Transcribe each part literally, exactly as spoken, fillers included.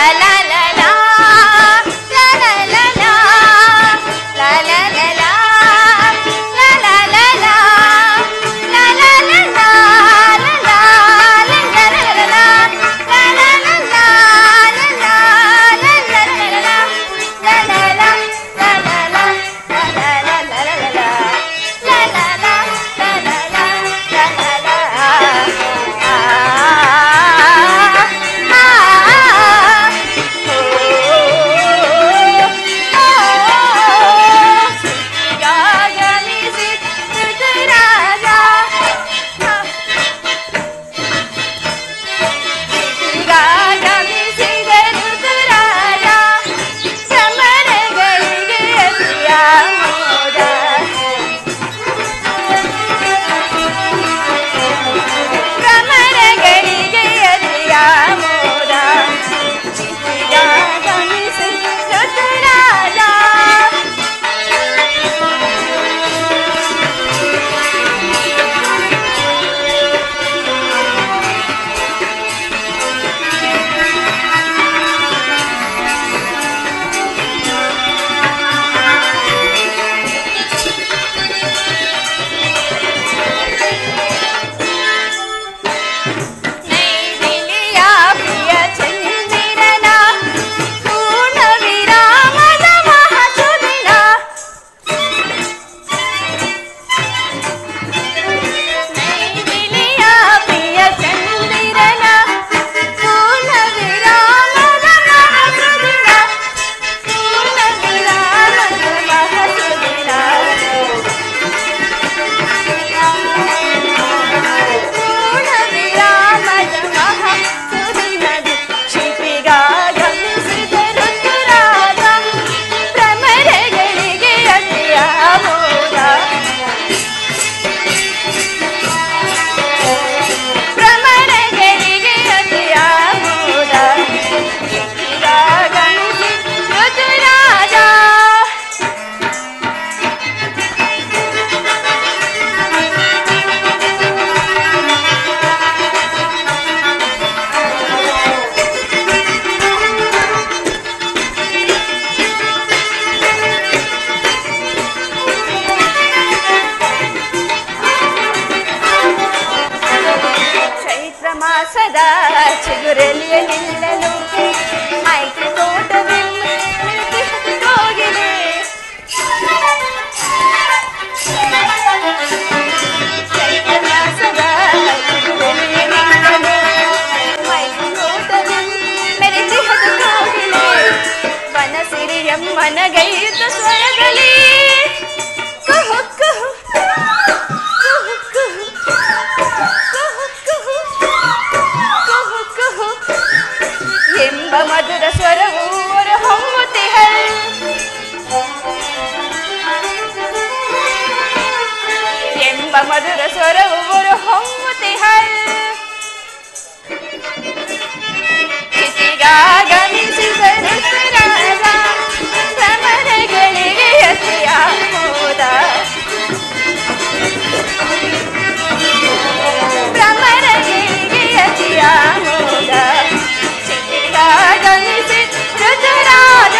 ಸದಾ ಚಿಗುರಲಿಯ ನಿಲ್ಲಲು ಆಯ್ಕೆ ತೋಟವೆಲ್ಲ ಹೋಗಿದೆ. ಸದಾ ಚಿಗುರಲಿಯ ನಿಲ್ಲಲು ಆಯ್ಕೆ ತೋಟವೆಲ್ಲ ಮೆರೆಸಿ ಹೋಗಿದೆ. ವನಸಿರಿಯಮ್ಮನಗೈದ ಸ್ವರದಲ್ಲಿ ಕುಹು ಕುಹು ಎಂಬ ಮಧುರ ಸ್ವರವು ಹೊಮ್ಮುತ್ತಿಹಳ್. ಎಂಬ ಮಧುರ ಸ್ವರವು ಹೊಮ್ಮುತ್ತಿಹಳ್. ಚಿತಿಗಾಗಮಿಸಿದ ಋತುರಾಜ ಭ್ರಮರಗಳಿಗೆ ಅತಿಯ ಮೋದ. ಭ್ರಮರಗಳಿಗೆ ಅತಿಯ ಮೋದ. ಚಿತಿಗಾಗಮಿಸಿ ಋತುರಾಜ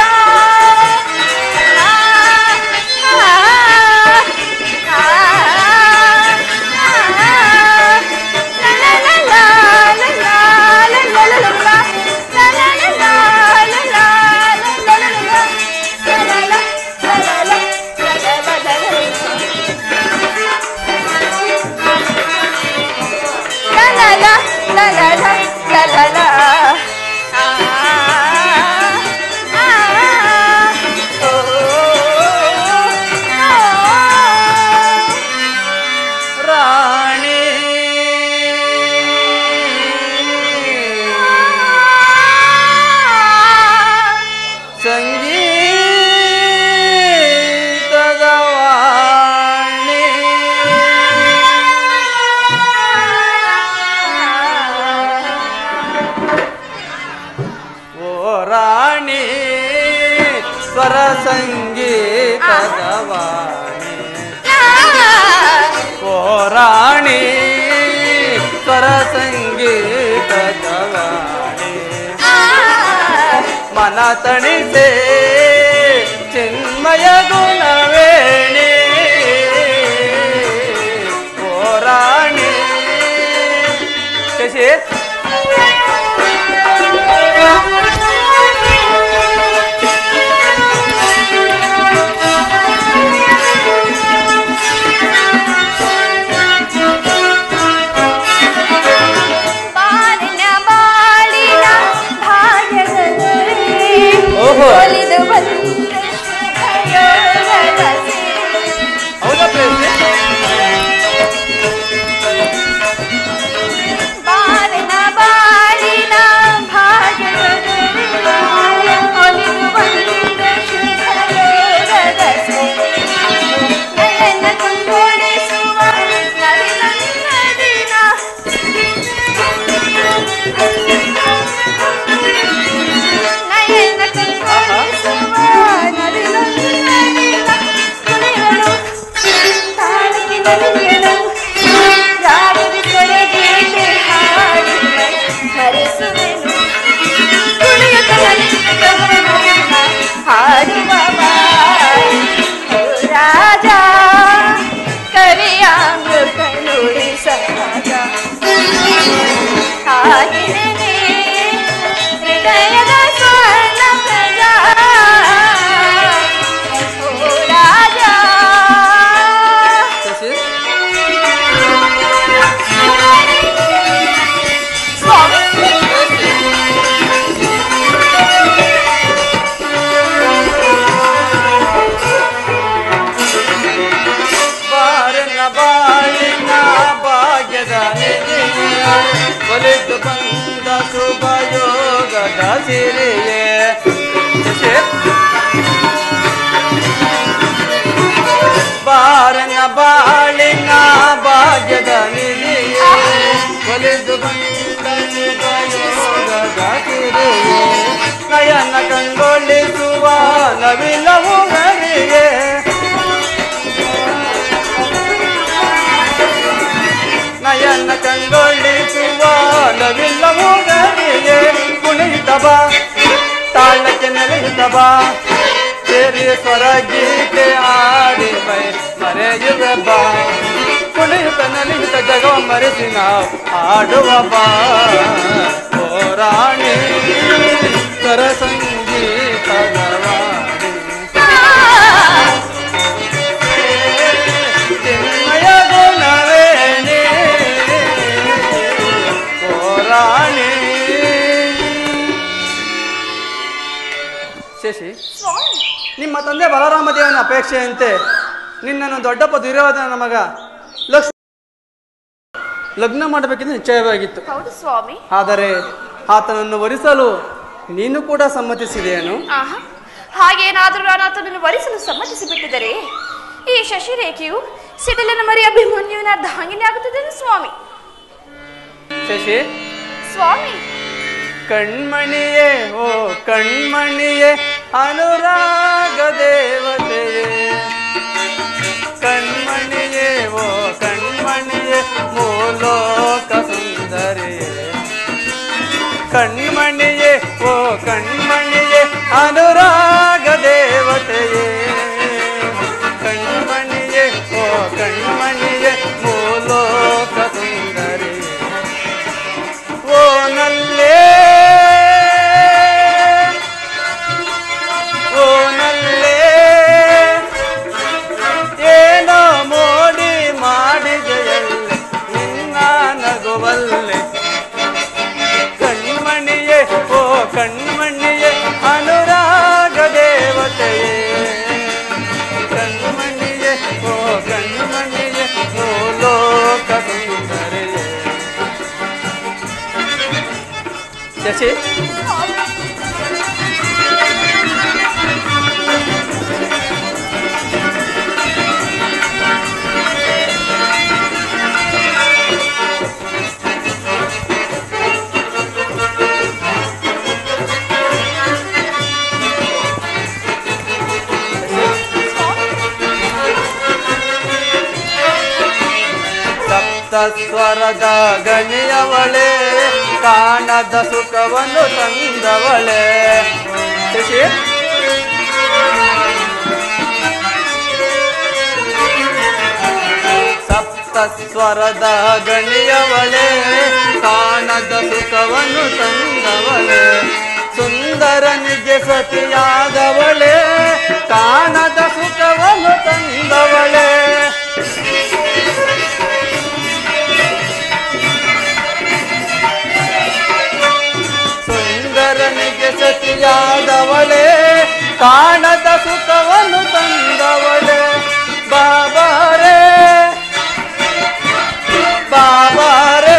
la la la la la la ah ah oh ರಾಣಿ ಸಂಗೀತದ ವಾಣಿ ರಾಣಿ ಸ್ವರ ಸಂಗೀತದ ವಾಣಿ. ಓ ರಾಣಿ ಸ್ವರ ಸಂಗೀತದ ವಾಣಿ. ಜ್ಞಾನ ತಣಿಸೆ ಚಿನ್ಮಯ ಗುಣವೇಣಿ ಓ ರಾಣಿ ಶಶಿ ಹೌದಾ ಪ್ಲೇಸ್ ಒಲಿದು ಬಂದ ಶುಭಯೋಗದ ಸಿರಿಯೇ ಬಾರನ ಬಾಳಿನ ಭಾಗ್ಯದ ನಿಧಿಯೇ ಒಲಿದು ಬಂದ ಶುಭಯೋಗದ ಸಿರಿಯೇ ನಯನ ಕಂಗೊಳಿಸುವ ನವಿಲವು ಹರಿಯೇ ನಯನ ಕಂಗೊಳಿಸುವ ನವಿಲ್ಲವೂ ಗರಿಯೇ ಕುಣಿತ ಬಾ ತಾಳಕ್ಕೆ ನೆಲೆಯುತ್ತ ಬಾ ಸೇರಿ ಸ್ವರ ಗೀತೆ ಆಡಿ ಮೈ ಮರೆಯುವ ಬಾ ಕುಣಿಯುತ್ತ ನಲಿಯುತ್ತ ಜಗವ ಮರೆಸಿ ನಾವು ಆಡುವ ಬಾ ಓ ರಾಣಿ ಸ್ವರ ಸಂಗೀತದ ವಾಣಿ ಚಿನ್ಮಯ ಗುಣವೇಣಿ ಶಶಿ, ನಿಮ್ಮ ತಂದೆ ಬಲರಾಮದೇವನ ಅಪೇಕ್ಷೆಯಂತೆ ನಿನ್ನನ್ನು ದೊಡ್ಡಪ್ಪ ದುರ್ಯೋಧನ ಮಗ ಲಕ್ಷ್ಮ ಲಗ್ನ ಮಾಡಬೇಕೆಂದು ನಿಶ್ಚಯವಾಗಿತ್ತು. ಹೌದು ಸ್ವಾಮಿ. ಆದರೆ ಆತನನ್ನು ವರಿಸಲು ನೀನು ಕೂಡ ಸಮ್ಮತಿಸಿದೆಯೇನು? ಹಾಗೇನಾದರೂ ನಾನು ಆತನನ್ನು ವರಿಸಲು ಸಮ್ಮತಿಸಿ ಬಿಟ್ಟಿದರೆ ಈ ಶಶಿರೇಖೆಯು ಸಿಡಿಲಿನ ಮರಿ ಅಭಿಮನ್ಯುವಿನ ದಾಂಗಿನಿ ಆಗುತ್ತದೆ ಸ್ವಾಮಿ. ಶಶಿ ಸ್ವಾಮಿ, ಕಣ್ಮಣಿಯೇ ಓ ಕಣ್ಮಣಿಯೇ ಅನುರಾಗ ದೇವತೆಯೇ ಕಣ್ಮಣಿಯೇ ಓ ಕಣ್ಮಣಿಯೇ ಮೂಲೋಕ ಸುಂದರಿಯೇ ಕಣ್ಮಣಿಯೇ ಓ ಕಣ್ಮಣಿಯೇ ಅನುರಾಗ ದೇವತೆಯೇ ಕಣ್ಮಣಿಯೇ ಓ ಕಣ್ಮಣಿಯೇ ಮೂಲೋಕ ಸುಂದರಿಯೇ ಓ ನಲ್ಲೇ ಓ ನಲ್ಲೇ ಏನೋ ಮೋಡಿ ಮಾಡಿದೆಯಲ್ಲೇ ನಿನ್ನ ನಗುವಲ್ಲೇ ಕಣ್ಮಣಿಯೇ ಓ ಕಣ್ಮಣಿಯೇ ಅನುರಾಗ ದೇವತೆಯೇ ಕಣ್ಮಣಿಯೇ ಓ ಕಣ್ಮಣಿಯೇ ಮೂಲೋಕ ಸುಂದರಿಯೇ ಶಶಿ ಸ್ವರದ ಗಣಿಯವಳೆ ಕಾಣದ ಸುಖವನ್ನು ತಂದವಳೆ ಶಶಿ ಸಪ್ತಸ್ವರದ ಗಣಿಯವಳೆ ಕಾಣದ ಸುಖವನ್ನು ತಂದವಳೆ ಸುಂದರನಿಗೆ ಸತಿಯಾದವಳೆ ಕಾಣದ ಸುಖವನ್ನು ತಂದವಳೆ ಸುಂದರನಿಗೆ ಸತಿಯಾದವಳೆ ಕಾಣದ ಸುಖವನ್ನು ತಂದವಳೆ ಬಾಬಾರೇ ಬಾಬಾರೇ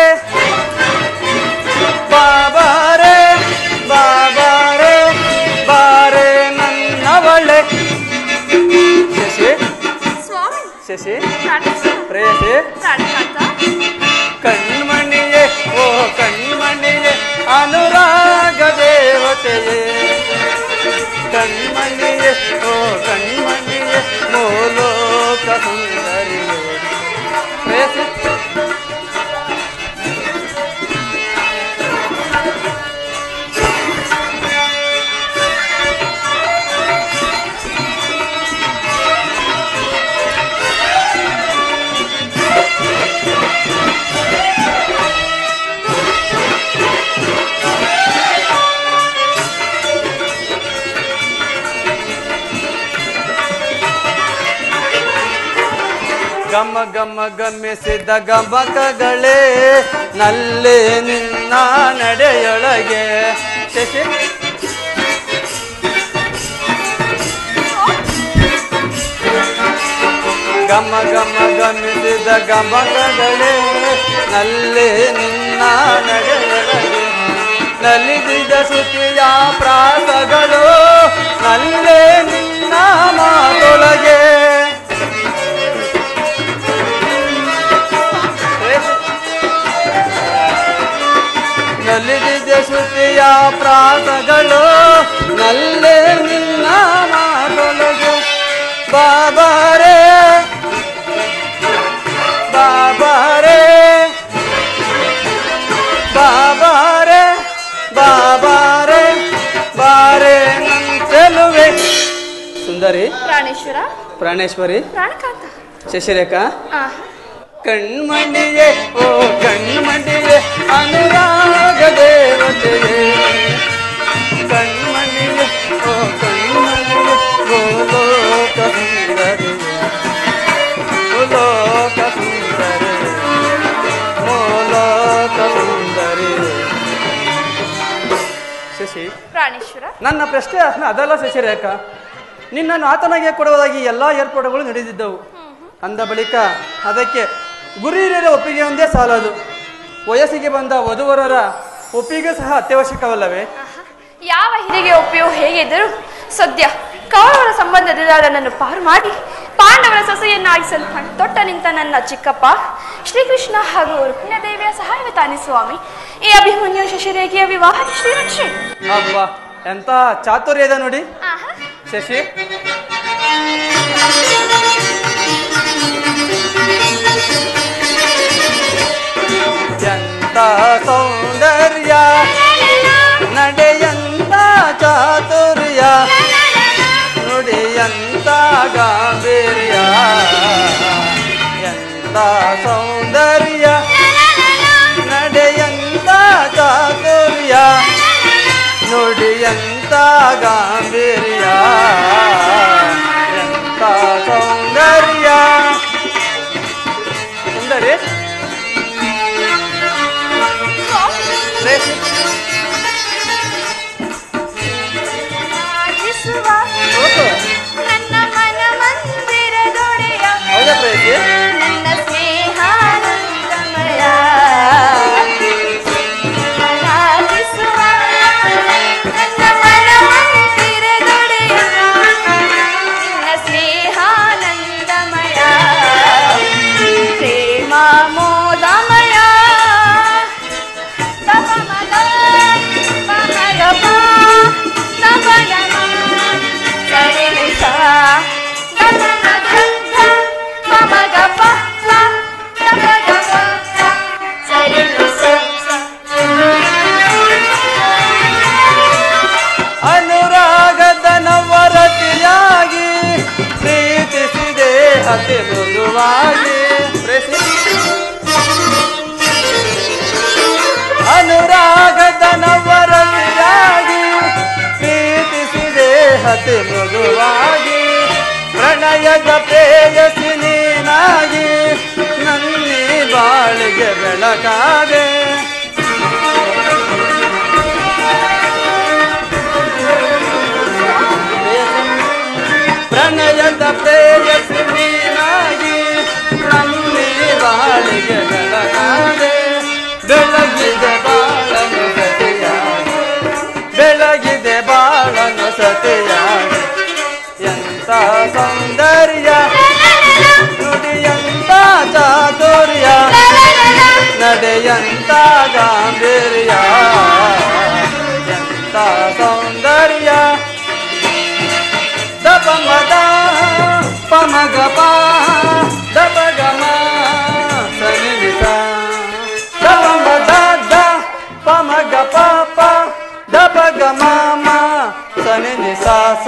ಬಾಬಾರೇ ಬಾಬಾರೇ ಬಾರೇ ನನ್ನವಳೆ ಶಶಿ ಸ್ವಾಮಿ ಶಶಿ ಪ್ರಾಣೇಶ್ವರ ಪ್ರೇಯಸಿ ಪ್ರಾಣಕಾಂತ ಕಣ್ಮಣಿಯೇ ಓ ಕಣ್ಮಣಿಯೇ ಅನುರಾಗ ದೇವತೆಯೇ ಕಣ್ಮಣಿಯೇ ಓ ಕಣ್ಮಣಿಯೇ ಮೂಲೋಕ ಸುಂದರಿಯೇ ಪ್ರೇಯಸಿ ಗಮ ಗಮ ಗಮಿಸಿದ ಗಮಕಗಳೇ ನಲ್ಲೇ ನಿನ್ನ ನಡೆಯೊಳಗೆ ಶಶಿ ಗಮ ಗಮ ಗಮಿಸಿದ ಗಮಕಗಳೇ ನಲ್ಲೇ ನಿನ್ನ ನಡೆಯೊಳಗೆ ನಲಿದಿದ ಶ್ರುತಿಯ ಪ್ರಾಸಗಳು ನಲ್ಲೇ ನಿನ್ನ ಮಾತೊಳಗೆ ನಲಿದಿದ ಶ್ರುತಿಯ ಪ್ರಾಸಗಳು ನಲ್ಲೇ ನಿನ್ನ ಮಾತೊಳಗೆ ಬಾಬಾರೇ ಬಾಬಾರೇ ಬಾಬಾರೇ ಬಾಬಾರೇ ಬಾರೇ ನನ್ನ ಚೆಲುವೆ ಸುಂದರಿ ಪ್ರಾಣೇಶ್ವರ ಪ್ರಾಣೇಶ್ವರಿ ಪ್ರಾಣಕಾಂತ ಶಶಿರೇಖಾ ಆ ಕಣ್ಮಣಿಯೇ ಓ ಕಣ್ಮಣಿಯೇ ಅನುರಾಗ ದೇವತೆಯೇ ಕಣ್ಮಣಿಯೇ ಓ ಕಣ್ಮಣಿಯೇ ಗೋಲೋಕ ಸುಂದರಿಯೇ ಗೋಲೋಕ ಸುಂದರಿಯೇ ಗೋಲೋಕ ಸುಂದರಿಯೇ ಶಶಿ ಪ್ರಾಣೇಶ್ವರ ನನ್ನ ಪ್ರಶ್ನೆ ಅದಲ್ಲ ಶಶಿರೇಖಾ ನಿನ್ನನ್ನು ಆತನಿಗೆ ಕೊಡುವುದಾಗಿ ಎಲ್ಲ ಏರ್ಪಾಡುಗಳು ನಡೆದಿದ್ದವು ಅಂದ ಬಳಿಕ ಅದಕ್ಕೆ ಗುರು ಹಿರಿಯರ ಒಪ್ಪಿಗೆ ಒಂದೇ ಸಾಲದು ವಯಸ್ಸಿಗೆ ಬಂದ ವಧುವರರ ಒಪ್ಪಿಗೆ ಸಹ ಅತ್ಯವಶ್ಯಕವಲ್ಲವೇ ಯಾವ ಹಿರಿಗೆ ಒಪ್ಪಿಯೋ ಹೇಗಿದ್ದರು ಸದ್ಯ ಕೌರವರ ಸಂಬಂಧದಿಂದ ನನ್ನನ್ನು ಪಾರು ಮಾಡಿ ಪಾಂಡವರ ಸೊಸೆಯನ್ನಾಗಿಸಲು ತೊಟ್ಟ ನಿಂತ ನನ್ನ ಚಿಕ್ಕಪ್ಪ ಶ್ರೀಕೃಷ್ಣ ಹಾಗೂ ರುಕ್ಮಿಣದೇವಿಯ ಸಹಾಯವೇ ತಾನೆ ಸ್ವಾಮಿ ಈ ಅಭಿಮನ್ಯು ಶಶಿರೇಖೆಯ ವಿವಾಹ ಶ್ರೀರಕ್ಷೆ ಅಬ್ಬಾ ಎಂತ ಚಾತುರ್ಯ ಇದೆ ನೋಡಿ ಶಶಿ ಎಂತ ಸೌಂದರ್ಯ ನಡೆಯಂತ ಚಾತುರ್ಯ ನುಡಿಯಂತ ಗಾಂಭೀರ್ಯ ಎಂತ ಸೌಂದರ್ಯ ನಡೆಯಂತ ಚಾತುರ್ಯ ನುಡಿಯಂತ ಗಾಂಭೀರ್ಯ ಎಂತ ಸೌಂದರ್ಯ ಸುಂದರಿ ನನ್ನ ಮನ ಮಂದಿರದೊಡೆಯ ಹೌದಾ ಪ್ರೇಯಸಿ ನನ್ನ ಸ್ನೇಹಾನಂದಮಯ ನನ್ನ ಮನ ಮಂದಿರ ಅತಿ ಮೃದುವಾಗಿ ಅನುರಾಗದ ನವರತಿಯಾಗಿ ಪ್ರೀತಿಸಿದೆ ಅತಿ ಮೃದುವಾಗಿ ಪ್ರಣಯದ ಪ್ರೇಯಸಿ ನೀನಾಗಿ ನನ್ನಿ ಬಾಳಿಗೆ ಬೆಳಕಾದೆ ಪ್ರಣಯದ ಪ್ರೇಯಸಿ ನೀನಾಗಿ ನನ್ನಿ ಬಾಳಿಗೆ ಬೆಳಕಾದೆ ಬೆಳಗಿದೆ ಬಾಳನು ಸತಿಯಾಗಿ ಬೆಳಗಿದೆ ಬಾಳನು ಸತಿಯಾಗಿ ಎಂತ ಸೌಂದರ್ಯ ನುಡಿಯಂತ ಚಾತುರ್ಯ ನಡೆಯಂತ ಗಾಂಭೀರ್ಯ ಎಂತ ಸೌಂದರ್ಯ ದಪಮದ ಪಮಗಪ ದಪಗಮ ಸನಿಲಿತ ದಪಮದ ದ ಪಮಗಪ ಪ ದಪಗಮ ಸನಿಲಿ ಸಾಸ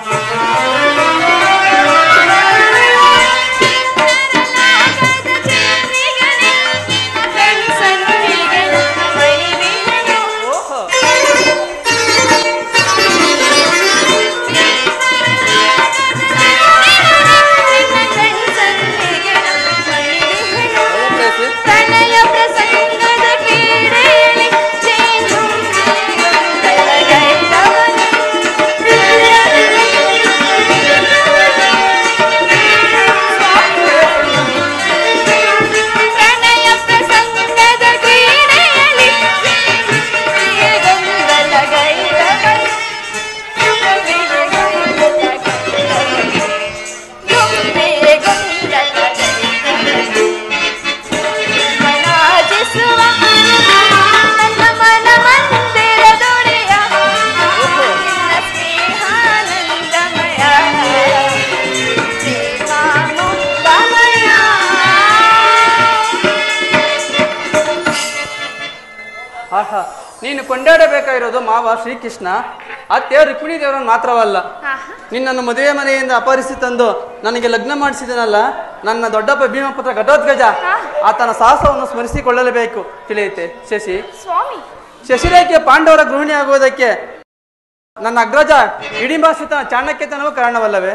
ಆಹಾ ನೀನು ಕೊಂಡಾಡಬೇಕಾಗಿರೋದು ಮಾವ ಶ್ರೀಕೃಷ್ಣ ಅತ್ತೆ ರುಕ್ಮಿಣಿ ದೇವರನ್ನು ಮಾತ್ರವಲ್ಲ ನಿನ್ನನ್ನು ಮದುವೆ ಮನೆಯಿಂದ ಅಪಹರಿಸಿ ತಂದು ನನಗೆ ಲಗ್ನ ಮಾಡಿಸಿದನಲ್ಲ ನನ್ನ ದೊಡ್ಡಪ್ಪ ಭೀಮಪುತ್ರ ಘಟೋತ್ಕಜ ಆತನ ಸಾಹಸವನ್ನು ಸ್ಮರಿಸಿಕೊಳ್ಳಲೇಬೇಕು ತಿಳಿಯುತ್ತೆ ಶಶಿ ಸ್ವಾಮಿ ಶಶಿರೇಖೆ ಪಾಂಡವರ ಗೃಹಿಣಿ ಆಗುವುದಕ್ಕೆ ನನ್ನ ಅಗ್ರಜ ಇಡಿಂಬಾಸಿತನ ಚಾಣಕ್ಯತನವೂ ಕಾರಣವಲ್ಲವೇ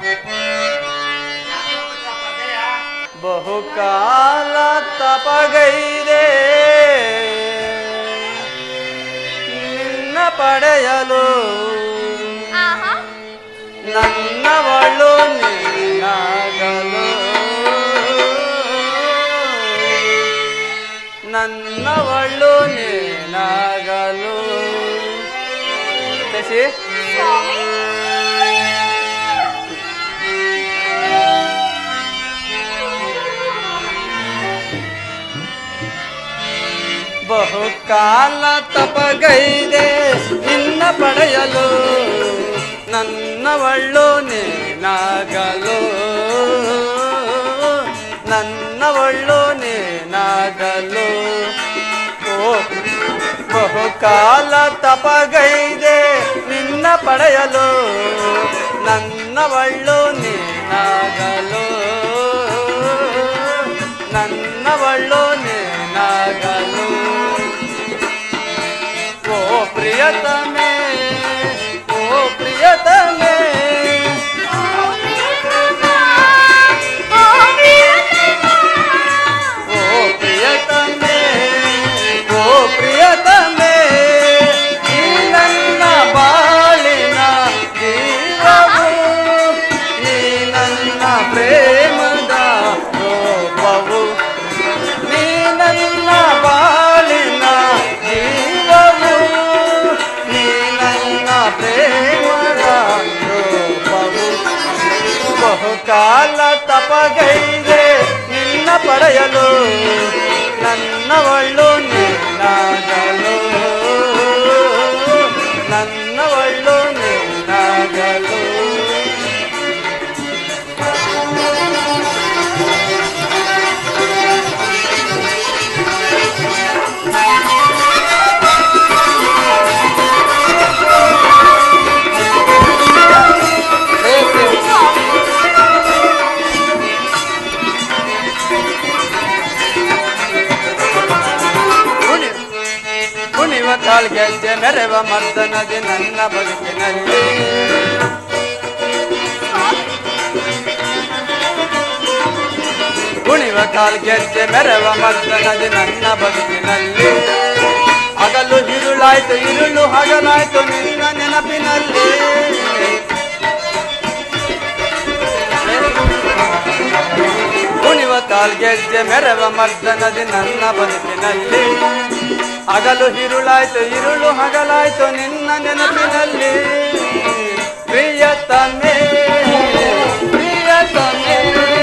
ಬಹುಕಾಲ ತಪಗೈದೆ ಪಡೆಯಲು ನನ್ನವಳು ನೀನಾಗಲು ನನ್ನವಳು ನೀನಾಗಲು ಶಶಿ ಬಹುಕಾಲ ತಪಗೈದೆ ನಿನ್ನ ಪಡೆಯಲು ನನ್ನವಳು ನೀನಾಗಲು ನನ್ನವಳು ನೀನಾಗಲು ಓ ಬಹುಕಾಲ ತಪಗೈದೆ ನಿನ್ನ ಪಡೆಯಲು ನನ್ನವಳು ನೀನಾಗಲು ನನ್ನವಳು ನೀನಾಗಲು ಓ ಪ್ರಿಯತಮೇ ಓ ಪ್ರಿಯತಮೇ ಓ ಪ್ರಿಯತಮೇ ಓ ಪ್ರಿಯತಮೇ ಈ ನನ್ನ ಬಾಳಿನ ಜೀವವು ಈ ನನ್ನ ಪ್ರೇಮದ ರೂಪವು ನೀ ನನ್ನ ಬಾಳಿನ ಜೀವವು ನೀ ನನ್ನ ಪ್ರೇಮದ ರೂಪವು ಬಹುಕಾಲ ತಪಗೈದೆ ನಿನ್ನ ಪಡೆಯಲು ನನ್ನವಳು ನೀನಾಗಲು ನನ್ನವಳು ನೀನಾಗಲು ಗೆಜ್ಜೆ ಮೆರವ ಮರ್ದನದಿ ನನ್ನ ಬದುಕಿನಲ್ಲಿ. ಕುಣಿವ ಕಾಲ್ ಗೆಜ್ಜೆ ಮೆರವ ಮರ್ದನದಿ ನನ್ನ ಬದುಕಿನಲ್ಲಿ. ಹಗಲು ಇರುಳಾಯ್ತು ಇರುಳು ಹಗಲಾಯ್ತು ನಿನ್ನ ನೆನಪಿನಲ್ಲಿ. ಕುಣಿವ ಕಾಲ್ ಗೆಜ್ಜೆ ಮೆರವ ಮರ್ದನದಿ ನನ್ನ ಬದುಕಿನಲ್ಲಿ. ಹಗಲು ಇರುಳಾಯ್ತು ಇರುಳು ಹಗಲಾಯ್ತು ನಿನ್ನ ನೆನಪಿನಲ್ಲಿ. ಪ್ರಿಯತಮೆ ಪ್ರಿಯತಮೆ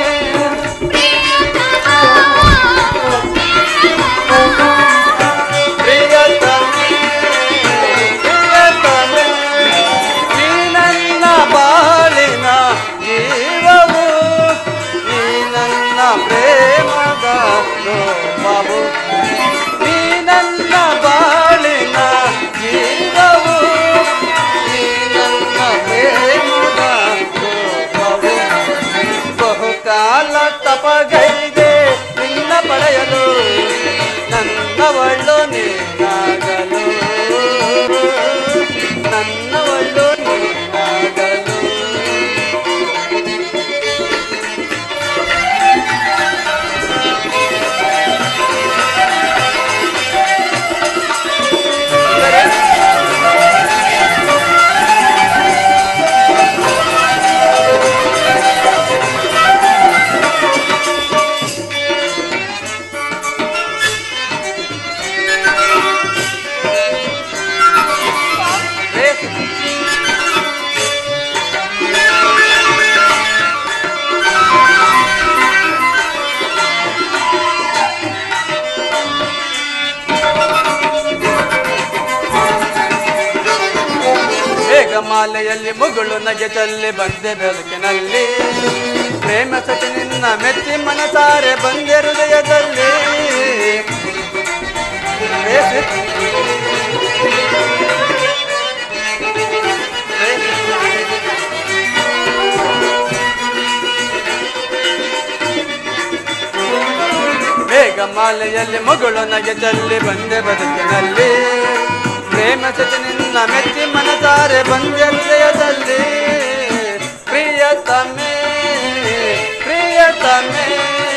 ಪ್ರಿಯತಮೆ ಪ್ರಿಯತಮೆ ನೀ ನನ್ನ ಬಾಳಿನ ಜೀವವು, ನೀ ನನ್ನ ಪ್ರೇಮದ ರೂಪವು. ನೀ ನನ್ನ ಬಾಳಿನ ಜೀವವು, ನೀ ನನ್ನ ಪ್ರೇಮದ ರೂಪವು. ಬಹುಕಾಲ ತಪಗೈದೆ ನಿನ್ನ ಪಡೆಯಲು, ನನ್ನವಳು ನೀನಾಗಲು, ನನ್ನವಳು ನೀನಾಗಲು. ಮಾಲೆಯಲ್ಲಿ ಮುಗುಳು ನಗೆ ಚಲ್ಲಿ ಬಂದೆ ಬೆಳಕಿನಲ್ಲಿ. ಪ್ರೇಮ ಸತಿ ನಿನ್ನ ಮೆಚ್ಚಿ ಮನಸಾರೆ ಬಂದೆ ಹೃದಯದಲ್ಲಿ. ಬೇಗ ಮಾಲೆಯಲ್ಲಿ ಮುಗುಳು ನಗೆ ಚಲ್ಲಿ ಬಂದೆ ಬದುಕಿನಲ್ಲಿ. ಪ್ರೇಮ ಸತಿ ನಿನ್ನ ಮೆಚ್ಚಿ ಮನಸಾರೆ ಬಂದೆ ಹೃದಯದಲ್ಲಿ. ಪ್ರಿಯತಮೆ ಪ್ರಿಯತಮೆ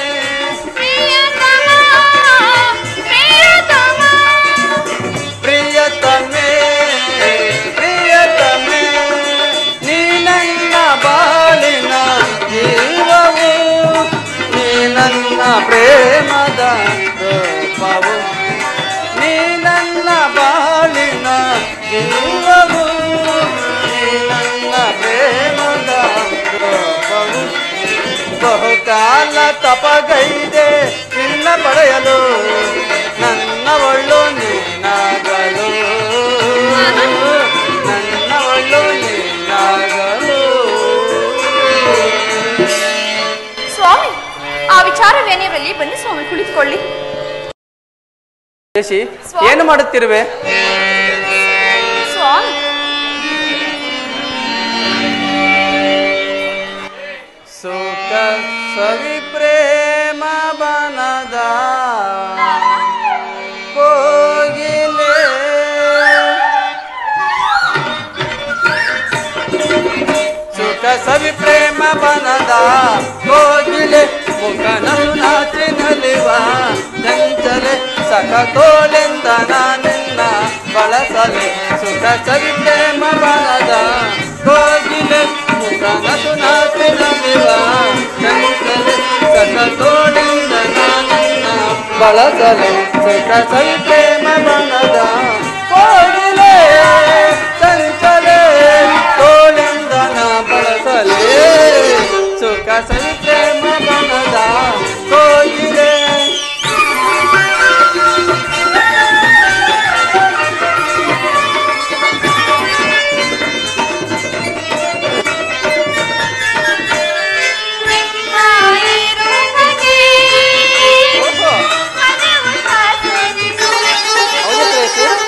ಪ್ರಿಯತಮೆ ಪ್ರಿಯತಮೆ ನೀ ನನ್ನ ಬಾಳಿನ ಜೀವವು, ನೀ ನನ್ನ ಪ್ರೇಮದ ರೂಪವು. ನೀ ನನ್ನ ಬಾಳಿನ ಜೀವವು, ನೀ ನನ್ನ ಪ್ರೇಮದ ರೂಪವು. ಬಹುಕಾಲ ತಪಗೈದೆ ನಿನ್ನ ಪಡೆಯಲು, ನನ್ನವಳು ನೀನಾಗಲು, ನನ್ನವಳು ನೀನಾಗಲು. ಸ್ವಾಮಿ, ಆ ವಿಚಾರವೇನಿರಲಿ, ಬನ್ನಿ ಸ್ವಾಮಿ ಕುಳಿತುಕೊಳ್ಳಿ. ಏನು ಮಾಡುತ್ತಿರುವೆ? ಸ್ವಾಮಿ, ಸುಖ ಸವಿ ಪ್ರೇಮ ಬನದ ಕೋಗಿಲೆ, ಸುಖ ಸವಿ ಪ್ರೇಮ ಬನದ ಕೋಗಿಲೆ. ಮುಖನಲು ನಾಚಿ ನಲಿವ ಚಂಚಲೆ, ಸಖ ತೋಳೆಂದ ನಿನ್ನ ಬಳಸಲೆ. ಸುಖ ಸವಿ ಪ್ರೇಮ ಬನದ ಕೋಗಿಲೆ, ಮುಖನಲು ನಾಚಿ ನಲಿವ ಚಂಚಲೆ, ಸಖ ತೋಳೆಂದ ನಿನ್ನ ಬಳಸಲೆ. ಸುಖ ಸವಿ ಪ್ರೇಮ ಬನದ ಕೋಗಿಲೆ, ಚಂಚಲೆ ತೋಳೆಂದ ಬಳಸಲೆ. ಸುಖ ಸವಿ ಪ್ರೇಮ ಬನದ ಕೋಗಿಲೆ. ಹೌದು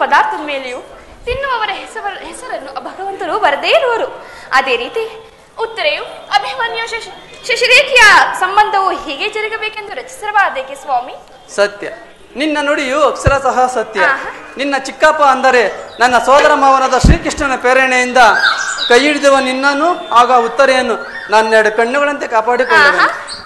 ಪದಾರ್ಥದ ಮೇಲೆಯೂ ತಿನ್ನುವವರ ಹೆಸರ ಹೆಸರನ್ನು ಭಗವಂತರು ಬರದೇ ಇರುವರು. ಅದೇ ರೀತಿ ಉತ್ತರೆಯು ಅಭಿಮನ್ಯು ಶಶಿ ಶಶಿರೇಖೆಯ ಸಂಬಂಧವು ಹೀಗೆ ಜರುಗಬೇಕೆಂದು ರಚಿಸಿರಬಾರದೇಕೆ ಸ್ವಾಮಿ? ಸತ್ಯ, ನಿನ್ನ ನುಡಿಯು ಅಕ್ಷರ ಸಹ ಸತ್ಯ. ನಿನ್ನ ಚಿಕ್ಕಪ್ಪ ಅಂದರೆ ನನ್ನ ಸೋದರ ಮಾವನಾದ ಶ್ರೀಕೃಷ್ಣನ ಪ್ರೇರಣೆಯಿಂದ ಕೈ ಹಿಡಿದುವ ನಿನ್ನನ್ನು ಆಗ ಉತ್ತರೆಯನ್ನು ನನ್ನೆರಡು ಕಣ್ಣುಗಳಂತೆ ಕಾಪಾಡಿಕೊಳ್ಳುವೆ.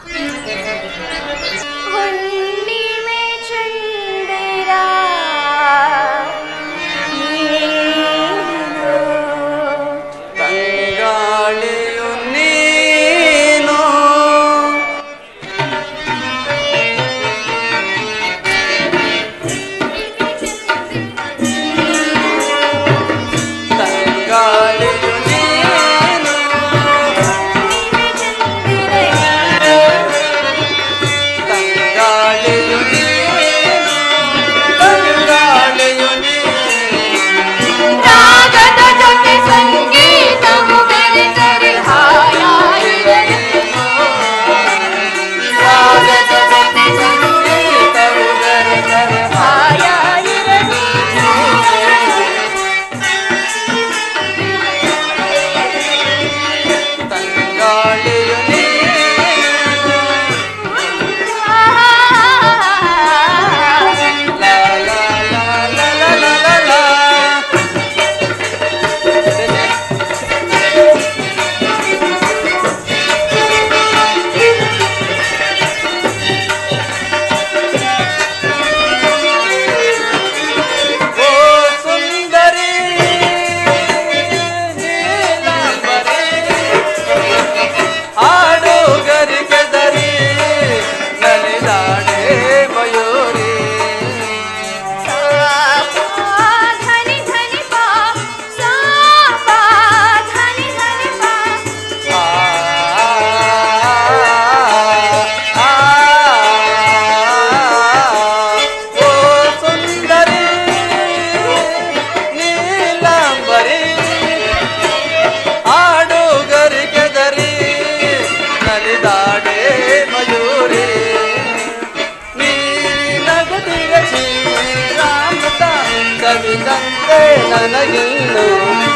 ನನಗಿನ್ನು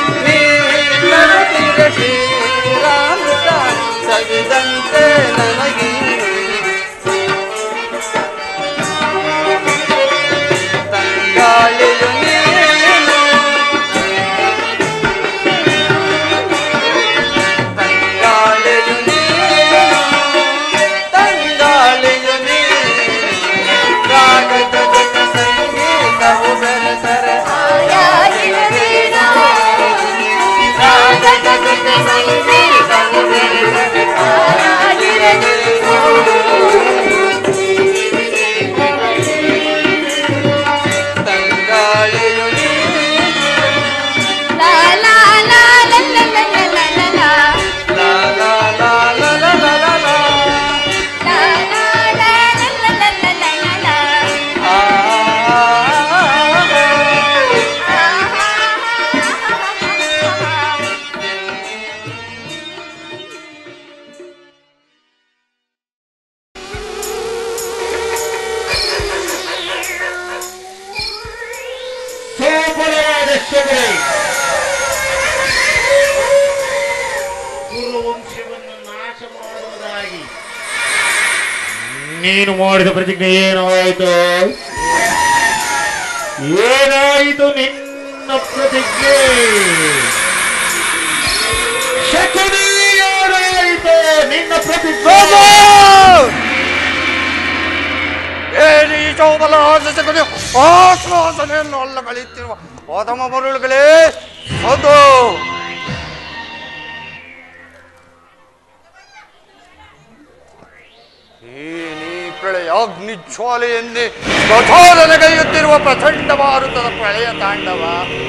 ನೀನಗುತ್ತಿರೆ ಶ್ರೀರಾಮೃತ ಸವಿದಂತೆ ನನಗಿನ್ನು ತಂಗಾಳಿಯು ನೀನು ತಂಗಾಳಿಯು ನೀನು ತಂಗಾಳಿಯು ನೀನು ರಾಗದ ಜೊತೆ ಸಂಗೀತವು ಬೆರೆಸರೆ ನೀನು ಮಾಡಿದ ಪ್ರತಿಜ್ಞೆ ಏನಾಯಿತು? ಏನಾಯಿತು ನಿನ್ನ ಪ್ರತಿಜ್ಞೆ? ಶಕುನಿ ಏನಾಯಿತು ನಿನ್ನ ಪ್ರತಿಜ್ಞೆ? ಏನಿ ಚೌಬಲರಾಜ ಶಕುನಿ ಆಶ್ವಾಸನೆಯನ್ನು ಅಲ್ಲ ಕಳೆಯುತ್ತಿರುವ ಓದಮ ಮರುಳುಗಳೇ, ಹೌದು ಪ್ರಳಯಾಗ್ನಿ ಜ್ವಾಲೆಯನ್ನೇ ಪ್ರಚೋದನೆಗೈಯುತ್ತಿರುವ ಪ್ರಚಂಡ ಭಾರತದ ಪ್ರಳಯ ತಾಂಡವ.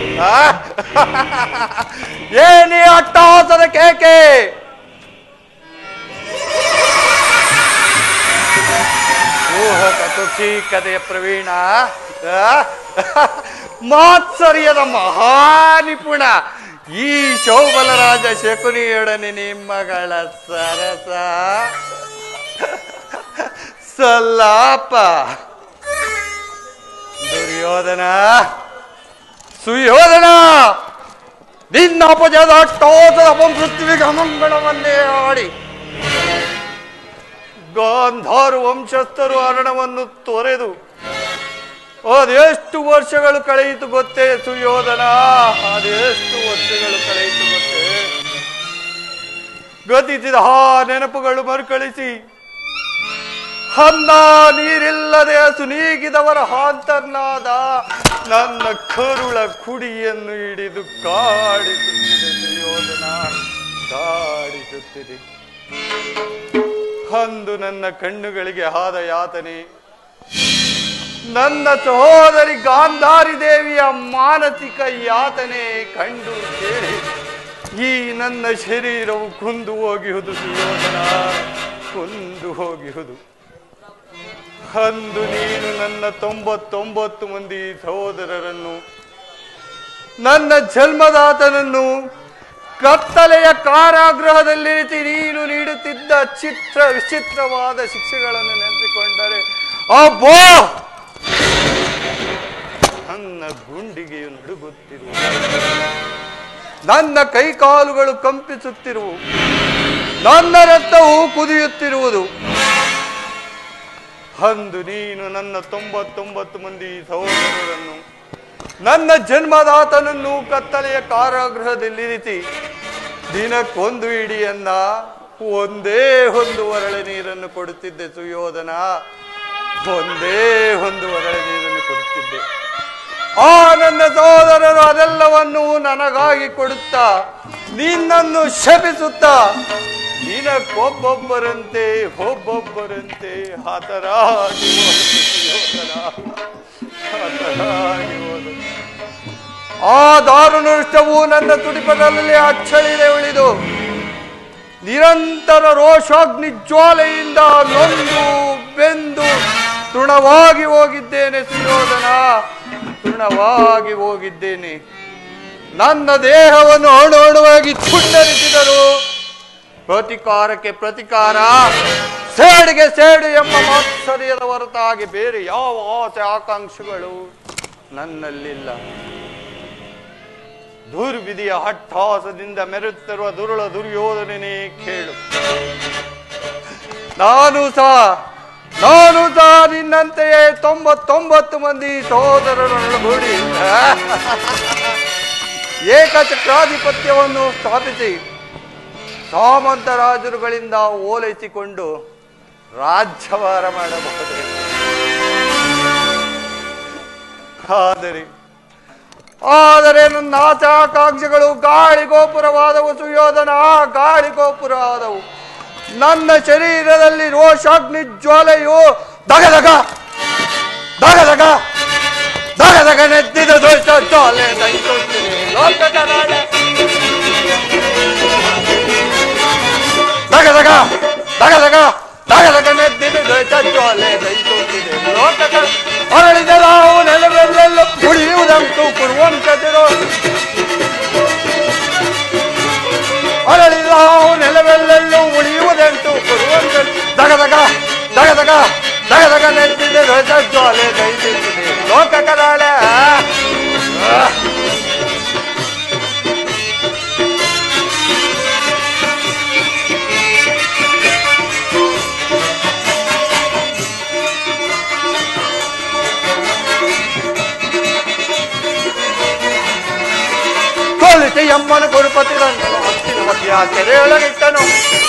ಏನೇ ಅಟ್ಟಹಾಸದ ಕೇಕೆ! ಊಹಕ ತುಖಿ ಕಥೆಯ ಪ್ರವೀಣ, ಮಾತ್ಸರ್ಯದ ಮಹಾನಿಪುಣ ಈ ಶೌಬಲರಾಜ ಶಕುನಿಯೊಡನೆ ನಿಮ್ಮಗಳ ಸರಸ ಸಲ್ಲಾಪ. ದುರ್ಯೋಧನ, ಸುಯೋಧನ, ನಿನ್ನ ಅಪಜದ ಅಟ್ಟೋಸದ ಪೃಥ್ವಿಗೆ ಅಮಂಗಳವನ್ನೇ ಆಡಿ ಗಾಂಧಾರು ವಂಶಸ್ಥರು ಅರಣವನ್ನು ತೊರೆದು ಅದೆಷ್ಟು ವರ್ಷಗಳು ಕಳೆಯಿತು ಗೊತ್ತೇ ಸುಯೋಧನ? ಅದೆಷ್ಟು ವರ್ಷಗಳು ಕಳೆಯಿತು ಗೊತ್ತೇ? ಗತಿಸಿದ ಆ ನೆನಪುಗಳು ಮರುಕಳಿಸಿ ಅನ್ನ ನೀರಿಲ್ಲದೆ ಸುನೀಗಿದವರ ಹಾಂತರ್ನಾದ ನನ್ನ ಕರುಳ ಕುಡಿಯನ್ನು ಹಿಡಿದು ಕಾಡಿಸುತ್ತಿದೆ ಸುಯೋಧನ, ಕಾಡಿಸುತ್ತಿದೆ. ಅಂದು ನನ್ನ ಕಣ್ಣುಗಳಿಗೆ ಆದ ಯಾತನೆ, ನನ್ನ ಸಹೋದರಿ ಗಾಂಧಾರಿ ದೇವಿಯ ಮಾನಸಿಕ ಯಾತನೆ ಕಂಡು ಕೇಳಿ ಈ ನನ್ನ ಶರೀರವು ಕುಂದು ಹೋಗಿಹುದು ಸುಯೋಧನ, ಕುಂದು ಹೋಗಿಹುದು. ಅಂದು ನೀನು ನನ್ನ ತೊಂಬತ್ತೊಂಬತ್ತು ಮಂದಿ ಸಹೋದರರನ್ನು, ನನ್ನ ಜನ್ಮದಾತನನ್ನು ಕತ್ತಲೆಯ ಕಾರಾಗೃಹದಲ್ಲಿರಿಸಿ ನೀನು ನೀಡುತ್ತಿದ್ದ ಚಿತ್ರ ವಿಚಿತ್ರವಾದ ಶಿಕ್ಷೆಗಳನ್ನು ನೆನೆಸಿಕೊಂಡರೆ ಅಬ್ಬೋ ನನ್ನ ಗುಂಡಿಗೆಯು ನಡುಗುತ್ತಿರುವ, ನನ್ನ ಕೈಕಾಲುಗಳು ಕಂಪಿಸುತ್ತಿರುವು, ನನ್ನ ರಕ್ತವು ಕುದಿಯುತ್ತಿರುವುದು. ಅಂದು ನೀನು ನನ್ನ ತೊಂಬತ್ತೊಂಬತ್ತು ಮಂದಿ ಸಹೋದರರನ್ನು, ನನ್ನ ಜನ್ಮದಾತನನ್ನು ಕತ್ತಲೆಯ ಕಾರಾಗೃಹದಲ್ಲಿರಿಸಿ ದಿನಕ್ಕೊಂದು ಇಡಿಯನ್ನ ಒಂದೇ ಒಂದು ಒರಳೆ ನೀರನ್ನು ಕೊಡುತ್ತಿದ್ದೆ ಸುಯೋಧನ, ಒಂದೇ ಒಂದು ಒರಳೆ ನೀರನ್ನು ಕೊಡುತ್ತಿದ್ದೆ. ಆ ನನ್ನ ಸಹೋದರರು ಅದೆಲ್ಲವನ್ನು ನನಗಾಗಿ ಕೊಡುತ್ತಾ ನಿನ್ನನ್ನು ಶಪಿಸುತ್ತಾ ದಿನಕ್ಕೊಬ್ಬೊಬ್ಬರಂತೆ ಒಬ್ಬೊಬ್ಬರಂತೆ ಹತರಾಗಿ ಹೋದ, ಹತರಾಗಿ ಹೋದ. ಆ ದಾರುಣಷ್ಟವು ನನ್ನ ತುಡಿಪದಲ್ಲಿ ಅಚ್ಚಳಿದೆ ಉಳಿದು ನಿರಂತರ ರೋಷಾಗ್ನಿ ಜ್ವಾಲೆಯಿಂದ ನೊಂದು ಬೆಂದು ತೃಣವಾಗಿ ಹೋಗಿದ್ದೇನೆ ಸುಯೋಧನ, ತೃಣವಾಗಿ ಹೋಗಿದ್ದೇನೆ. ನನ್ನ ದೇಹವನ್ನು ಅಣು ಅಣುವಾಗಿ ತುಂಡರಿಸಿದರು. ಪ್ರತಿಕಾರಕ್ಕೆ ಪ್ರತಿಕಾರ, ಸೇಡಿಗೆ ಸೇಡು ಎಂಬ ಮಾತ್ಸರ್ಯದ ಹೊರತಾಗಿ ಬೇರೆ ಯಾವ ಆಸೆ ಆಕಾಂಕ್ಷೆಗಳು ನನ್ನಲ್ಲಿಲ್ಲ. ದುರ್ವಿಧಿಯ ಹಠಾಸದಿಂದ ಮೆರುತ್ತಿರುವ ದುರುಳ ದುರ್ಯೋಧನನೇ ಕೇಳು. ನಾನು ಸಹ ನಾನು ಸಹ ನಿನ್ನಂತೆಯೇ ತೊಂಬತ್ತೊಂಬತ್ತು ಮಂದಿ ಸಹೋದರರೊಡಗೂಡಿ ಏಕಚಕ್ರಾಧಿಪತ್ಯವನ್ನು ಸ್ಥಾಪಿಸಿ ಸಾಮಂತ ರಾಜರುಗಳಿಂದ ಓಲೈಸಿಕೊಂಡು ರಾಜ್ಯಭಾರ ಮಾಡಬಹುದು. ಆದರೆ ಆದರೆ ನನ್ನ ಆಶಾಕಾಂಕ್ಷೆಗಳು ಗಾಳಿಗೋಪುರವಾದವು ಸುಯೋಧನ, ಗಾಳಿಗೋಪುರವಾದವು. ನನ್ನ ಶರೀರದಲ್ಲಿ ರೋಷಾಗ್ನಿ ಜ್ವಾಲೆಯು ದಗದಗ ದಗದಗ ದಗದಗ ನೆತ್ತಿದ ದೋಷ ಜ್ವಾಲೆ ದಹಿಸುತ್ತಿದೆ. ಲೋಕಕರಾಳ ದಗದಗ ದಗದಗ ದಗದಗ ನೆತ್ತಿದ ದೋಷ ಜ್ವಾಲೆ ದಹಿಸುತ್ತಿದೆ. ಲೋಕಕ ಅರಳಿದ ನಾವು ನೆಲವೆಲ್ಲೆಲ್ಲೂ ಉಳಿಯುವುದಂತೂ ಕುರುವಂತದಿರೋ, ಅರಳಿದ ನಾವು ನೆಲವೆಲ್ಲೆಲ್ಲೂ ಉಳಿಯುವುದಂತೂ ಕುರುವಂತ. ದಗದಗ ದಗದಗ ದಗದಗ ನೆತ್ತಿದ ದೋಷ ಜ್ವಾಲೆ ದಹಿಸುತ್ತಿದೆ. ಲೋಕಕರಾಳ ಸೋಲಿಸಿ ಎಮ್ಮನ ಗುರುಪತಿ ಹತ್ತಿನ ಮಧ್ಯ ಕೆರೆಯೊಳಗಿಟ್ಟನು.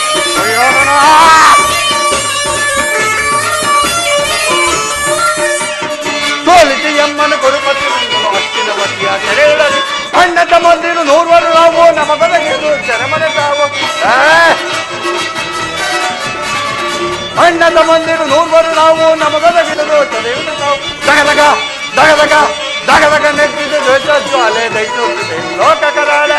ಸೋಲಿಸಿ ಎಮ್ಮನ ಗುರುಪತಿ ಹತ್ತಿನ ಮಧ್ಯ ಕೆರೆಯೊಳಗೆ ಅಣ್ಣ ತಮ್ಮಂದಿರು ನೂರ್ವರು ನಾವು ನಮಗೊದಗಿದು ಚರಮನೆ ತಾವು. ಅಣ್ಣ ತಮ್ಮಂದಿರು ನೂರ್ವರು ನಾವು ನಮಗೊದಗಿದು ಚರೆಯುವುದು ತಾವು. ದಗದಗ ದಗದಗ ದಗದಗ ನೆತ್ತಿದ ದ್ವೇಷ ಜ್ವಾಲೆ ದಹಿಸುತ್ತಿದೆ. ಲೋಕಕರಾಳ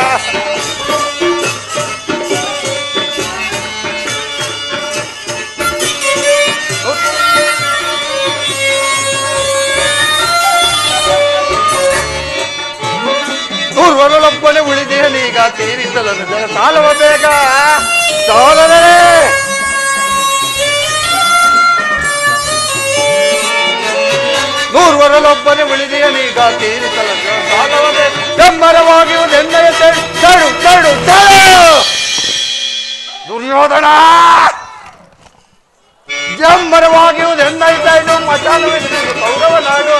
ನೂರ್ವರೊಳೊಬ್ಬನೇ ಉಳಿದೇನೀಗ ತೀರಿಸಲನು ಜನ ಸಾಲವ ಬೇಗ. ಸಹೋದರರೇ, ನೂರ್ವರಲ್ಲೊಬ್ಬನೇ ಉಳಿದೆಯನೀಗ ತೀರಿಸಲು ಸಾಗವೇ ಬೆಂಬರವಾಗಿ ಒಂದೆಂದರೆ ತಡು ತಡು ತಡು ದುರ್ಯೋಧನ ಜಂಬರವಾಗಿ ಒಂದೆಂದೈತಾ ಇದ್ದು ಮಚಾನವೇ ಕೌರವ ನಾಡು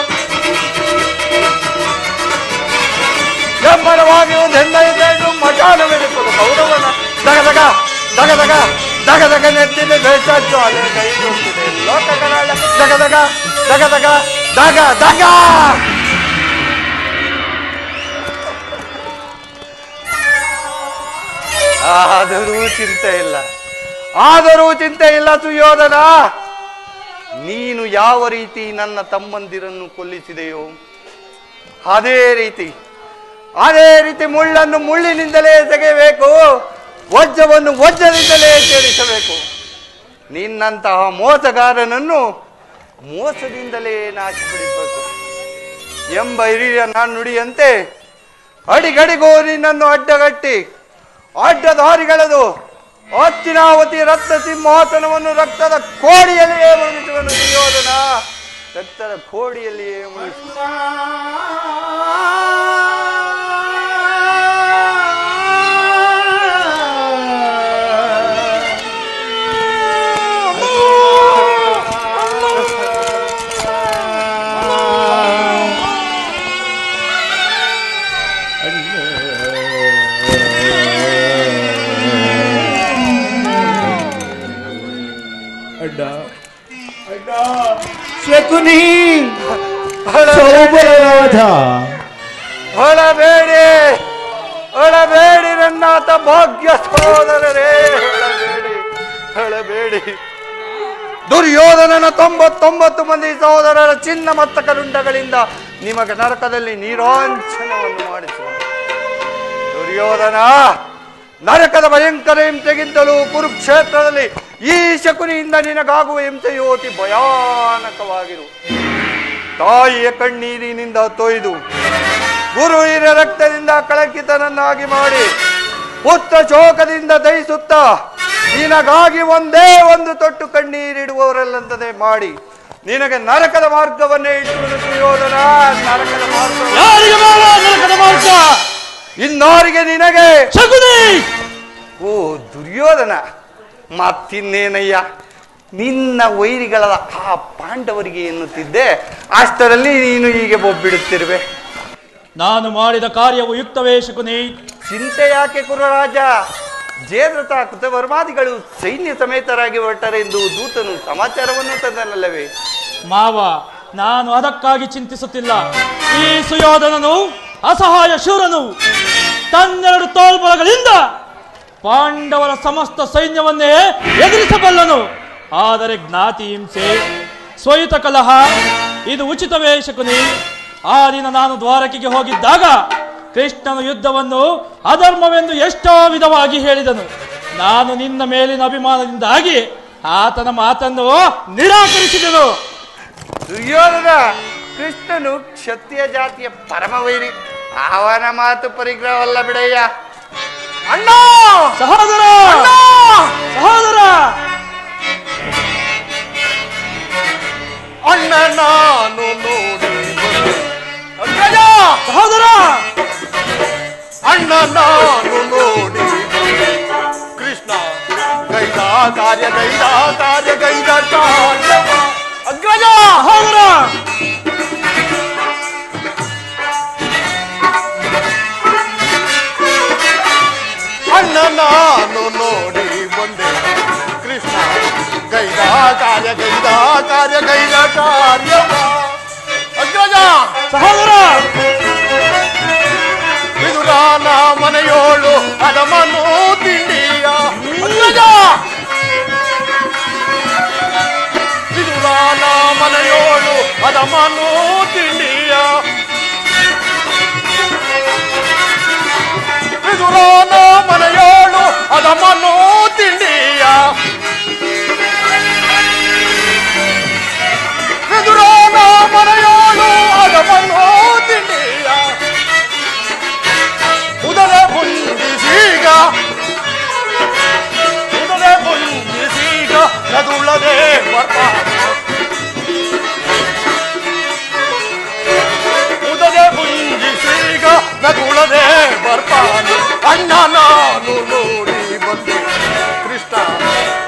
ಜಂಬರವಾಗಿ ಒಂದೆಂದೈತಾ ಇದ್ದು ಮಚಾನವೆನಿಸಲು ಕೌರವನ ದಗದಗ ದಗದಗ ದಗದಗ ನೆತ್ತಿದೆ ಬೇಸತ್ತು ಅಲೆ ಕೈ ನೋಡ್ತಿದೆ ಲೋಕಗಳ ದಗದಗ ದಗದಗ ದಗ ದಗ ಆದರೂ ಚಿಂತೆ ಇಲ್ಲ ಆದರೂ ಚಿಂತೆ ಇಲ್ಲ ಸುಯೋಧನ. ನೀನು ಯಾವ ರೀತಿ ನನ್ನ ತಮ್ಮಂದಿರನ್ನು ಕೊಲ್ಲಿಸಿದೆಯೋ ಅದೇ ರೀತಿ ಅದೇ ರೀತಿ ಮುಳ್ಳನ್ನು ಮುಳ್ಳಿನಿಂದಲೇ ತೆಗೆಯಬೇಕು, ವಜ್ರವನ್ನು ವಜ್ರದಿಂದಲೇ ಸೇರಿಸಬೇಕು. ನಿನ್ನಂತಹ ಮೋಸಗಾರನನ್ನು ಮೋಸದಿಂದಲೇ ನಾಶಪಡಿಸಬೇಕು ಎಂಬ ಹಿರಿಯ ನಾನು ನುಡಿಯಂತೆ ಅಡಿಗಡಿಗೂ ನಿನ್ನನ್ನು ಅಡ್ಡಗಟ್ಟಿ ಅಡ್ಡದಾರಿಗಳದು ಹಸ್ತಿನಾವತಿ ರಕ್ತ ಸಿಂಹಾಸನವನ್ನು ರಕ್ತದ ಕೋಡಿಯಲ್ಲಿಯೇ ಮುಳುಗಿಸುವನು ದುರ್ಯೋಧನ, ರಕ್ತದ ಕೋಡಿಯಲ್ಲಿಯೇ ಮುಳುಗಿಸುವ. ಶಕುನಿ ಸೌಭರಾಜ ಹೊಳಬೇಡಿ ಹೊಳಬೇಡಿ ನನ್ನಾತ ಭಾಗ್ಯ ಸಹೋದರರೇ, ಹೊಳಬೇಡಿ ಹೊಳಬೇಡಿ. ದುರ್ಯೋಧನನ ತೊಂಬತ್ತೊಂಬತ್ತು ಮಂದಿ ಸಹೋದರರ ಚಿನ್ನ ಮತ್ತ ಕರುಂಡಗಳಿಂದ ನಿಮಗೆ ನರಕದಲ್ಲಿ ನೀರಾಂಚನವನ್ನು ಮಾಡಿಸುವ ದುರ್ಯೋಧನ. ನರಕದ ಭಯಂಕರ ಹಿಂಸೆಗಿಂತಲೂ ಕುರುಕ್ಷೇತ್ರದಲ್ಲಿ ಈ ಶಕುನಿಯಿಂದ ನಿನಗಾಗುವ ಹಿಂಸೆಯು ಅತಿ ಭಯಾನಕವಾಗಿರು. ತಾಯಿಯ ಕಣ್ಣೀರಿನಿಂದ ತೊಯ್ದು ಗುರು ಹಿರಿಯ ರಕ್ತದಿಂದ ಕಳಂಕಿತನನ್ನಾಗಿ ಮಾಡಿ ಪುತ್ರ ಶೋಕದಿಂದ ದಹಿಸುತ್ತಾ ನಿನಗಾಗಿ ಒಂದೇ ಒಂದು ತೊಟ್ಟು ಕಣ್ಣೀರಿಡುವವರೆಲ್ಲಂತದೆ ಮಾಡಿ ನಿನಗೆ ನರಕದ ಮಾರ್ಗವನ್ನೇ ಇಟ್ಟು ದುರ್ಯೋಧನ. ನರಕದ ಮಾರ್ಗ ನರಕದ ಮಾರ್ಗ ಇನ್ನಾರಿಗೆ ನಿನಗೆ ಶಕುನಿ. ಓ ದುರ್ಯೋಧನ, ಮತ್ತಿನ್ನೇನಯ್ಯ ನಿನ್ನ ವೈರಿಗಳಾದ ಆ ಪಾಂಡವರಿಗೆ ಎನ್ನುತ್ತಿದ್ದೆ, ಅಷ್ಟರಲ್ಲಿ ನೀನು ಹೀಗೆ ಬೊಬ್ಬಿಡುತ್ತಿರುವೆ. ನಾನು ಮಾಡಿದ ಕಾರ್ಯವು ಯುಕ್ತವೇ ಶಕುನಿ? ಚಿಂತೆ ಯಾಕೆ ಕುರುರಾಜ? ಜೇದ್ರಥ ಕೃತವರ್ಮಾದಿಗಳು ಸೈನ್ಯ ಸಮೇತರಾಗಿ ಹೊರಟರೆಂದು ದೂತನು ಸಮಾಚಾರವನ್ನು ತಂದನಲ್ಲವೇ? ಮಾವ, ನಾನು ಅದಕ್ಕಾಗಿ ಚಿಂತಿಸುತ್ತಿಲ್ಲ. ಈ ಸುಯೋಧನನು ಅಸಹಾಯ ಶೂರನು, ತನ್ನೆರಡು ತೋಳ್ಬಲಗಳಿಂದ ಪಾಂಡವರ ಸಮಸ್ತ ಸೈನ್ಯವನ್ನೇ ಎದುರಿಸಬಲ್ಲನು. ಆದರೆ ಜ್ಞಾತಿ ಹಿಂಸೆ, ಸ್ವಯುತ ಕಲಹ ಇದು ಉಚಿತವೇ ಶಕುನಿ? ಆ ದಿನ ನಾನು ದ್ವಾರಕೆಗೆ ಹೋಗಿದ್ದಾಗ ಕೃಷ್ಣನು ಯುದ್ಧವನ್ನು ಅಧರ್ಮವೆಂದು ಎಷ್ಟೋ ವಿಧವಾಗಿ ಹೇಳಿದನು. ನಾನು ನಿನ್ನ ಮೇಲಿನ ಅಭಿಮಾನದಿಂದಾಗಿ ಆತನ ಮಾತನ್ನು ನಿರಾಕರಿಸಿದನು. ದುರ್ಯೋಧನ, ಕೃಷ್ಣನು ಕ್ಷತ್ರಿಯ ಜಾತಿಯ ಪರಮವೈರಿ, ಅವನ ಮಾತು ಪರಿಗ್ರಹವಲ್ಲ ಬಿಡಯ್ಯ. ಅಣ್ಣ ಸಹೋದರ ಸಹೋದರ ಅಣ್ಣ ನಾನು ನೋಡಿ ಸಹೋದರ ಅಣ್ಣ ನಾನು ನೋಡಿ ಕೃಷ್ಣ ಗೈದ ಕಾರ್ಯ ಗೈದ ಕಾರ್ಯ ಗೈದ ಕಾರ್ಯ ಅಗ್ರಜ ಸಹೋದರ ಅಣ್ಣ ನಾನು ನೋಡಿ ಬಂದೆ ಕೃಷ್ಣ ಗೈದ ಕಾರ್ಯ ಗೈದ ಕಾರ್ಯ ಗೈದ ಕಾರ್ಯ ಅಗ್ರಜ ಸಹೋದರ ವಿದುರಾನ ಮನೆಯೋಳು ಅದಮನು ತಿಂಡಿಯ ಅಗ್ರಜ ವಿದುರಾನ ಮನೆಯೋಳು ಅದಮನು ತಿಂಡಿಯ ವಿದುರಾನ ಮನೆಯೋಳು ಅದಮನು ತಿಂಡಿಯ ವಿದುರಾನ ಮನೆಯೋಳು ಅದಮನು ತಿಂಡಿಯ ಉದರ ಬುಂದಿಸೀಗ ಉದರ ಬುಂದಿಸೀಗ ನದುಳದೆ ಬರ್ಬಾರ್ದು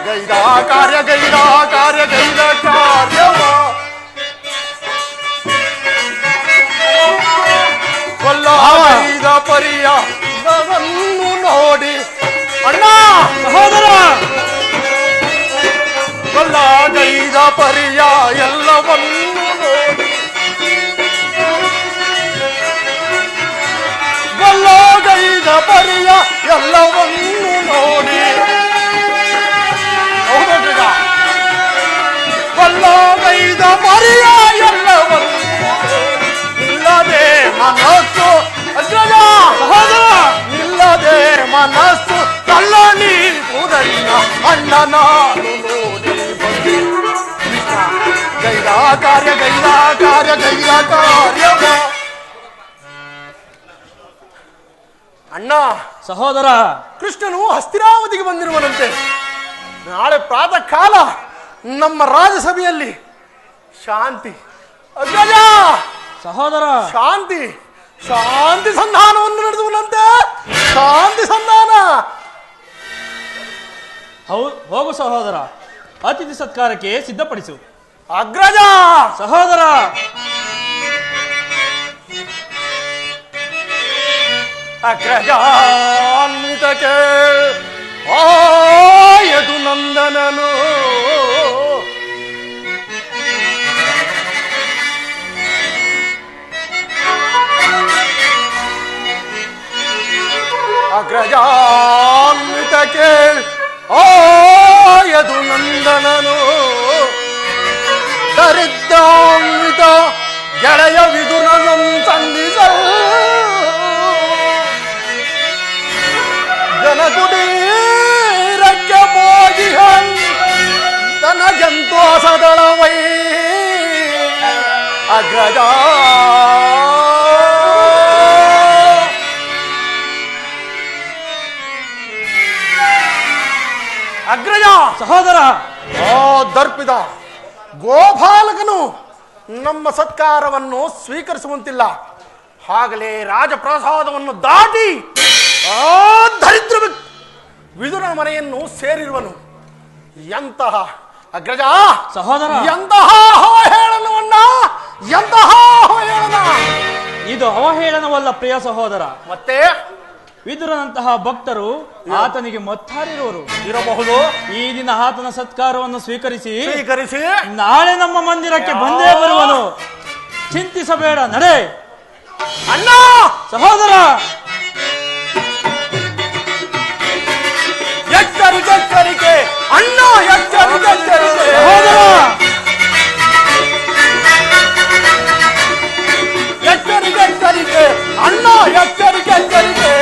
ಗೈದ ಕಾರ್ಯ ಗೈದ ಕಾರ್ಯ ಗೈದ ಕಾರ್ಯವ ಕೊಲ್ಲೈದ ಪರಿಯ ನನ್ನನ್ನು ನೋಡಿ ಅಣ್ಣ ಸಹೋದರ ಕೊಲ್ಲಗೈದ ಪರಿಯ ಎಲ್ಲವನ್ನು ನೋಡಿ ಕೊಲ್ಲಗೈದ ಪರಿಯ ಎಲ್ಲವನ್ನು ನೋಡಿ ಕೊಲ್ಲಗೈದ ಪರಿಯ ಎಲ್ಲವನ್ನು ಇಲ್ಲದೆ ಮನಸ್ಸು ಅಗ್ರಜ ಸಹೋದರ ಇಲ್ಲದೆ ಮನಸ್ಸು ಕಳ್ಳ ನೀ ಕೂದಲಿನ ಅಣ್ಣ ನಾನು ನೋಡಿ ಬಂದೆ. ಗೈದ ಕಾರ್ಯ ಗೈದ ಕಾರ್ಯ ಗೈದ ಕಾರ್ಯವ ಅಣ್ಣ ಸಹೋದರ ಕೃಷ್ಣನು ಹಸ್ತಿನಾವತಿಗೆ ಬಂದಿರುವನಂತೆ. ನಾಳೆ ಪ್ರಾತಃ ಕಾಲ ನಮ್ಮ ರಾಜಸಭೆಯಲ್ಲಿ ಶಾಂತಿ ಅಗ್ರಜ ಸಹೋದರ ಶಾಂತಿ ಶಾಂತಿ ಸಂಧಾನವನ್ನು ನಡೆಸುವನಂತೆ. ಶಾಂತಿ ಸಂಧಾನ ಹೌ- ಹೋಗು ಸಹೋದರ, ಅತಿಥಿ ಸತ್ಕಾರಕ್ಕೆ ಸಿದ್ಧಪಡಿಸು. ಅಗ್ರಜ ಸಹೋದರ ಅಗ್ರಜಾನ್ವಿತಕ್ಕೆ ಆಯದು ನಂದನನು ಅಗ್ರಜಾನ್ವಿತಕ್ಕೆ ಆಯದು ನಂದನನು ದರಿದ್ರಾನ್ವಿತ ಗೆಳೆಯ ವಿದುರನಂ ಸಂಧಿಸಲು ಜನಕುಟೀರಕ್ಕೆ ಮೋಜಿಹನ್ ತನ ಜಂತು ಅಸದಳವೈ ಅಗ್ರಜ ಅಗ್ರಜ ಸಹೋದರ ಓ ದರ್ಪಿದ ಗೋಪಾಲಕನು ನಮ್ಮ ಸತ್ಕಾರವನ್ನು ಸ್ವೀಕರಿಸುವಂತಿಲ್ಲ. ಆಗಲೇ ರಾಜಪ್ರಸಾದವನ್ನು ದಾಟಿ ಆ ದರಿದ್ರ ವಿದುರ ಮನೆಯನ್ನು ಸೇರಿರುವನು. ಎಂತಹ ಅಗ್ರಜ ಸಹೋದರ ಎಂತಹ ಅವಹೇಳನವನ್ನ ಎಂತಹ ಅವಹೇಳನ. ಇದು ಅವಹೇಳನವಲ್ಲ ಪ್ರಿಯ ಸಹೋದರ. ಮತ್ತೆ ವಿದುರನಂತಹ ಭಕ್ತರು ಆತನಿಗೆ ಮತ್ತಾರಿರುವರು ಇರಬಹುದು. ಈ ದಿನ ಆತನ ಸತ್ಕಾರವನ್ನು ಸ್ವೀಕರಿಸಿ ಸ್ವೀಕರಿಸಿ ನಾಳೆ ನಮ್ಮ ಮಂದಿರಕ್ಕೆ ಬಂದೇ ಬರುವನು. ಚಿಂತಿಸಬೇಡ, ನಡೆ. ಅಣ್ಣ ಸಹೋದರ ಎಚ್ಚರಿಕೆ ಎಚ್ಚರಿಕೆ ಅಣ್ಣ ಎಚ್ಚರಿಕೆ ಎಚ್ಚರಿಕೆ ಸಹೋದರ ಎಚ್ಚರಿಕೆ ಎಚ್ಚರಿಕೆ ಅಣ್ಣ ಎಚ್ಚರಿಕೆ ಎಚ್ಚರಿಕೆ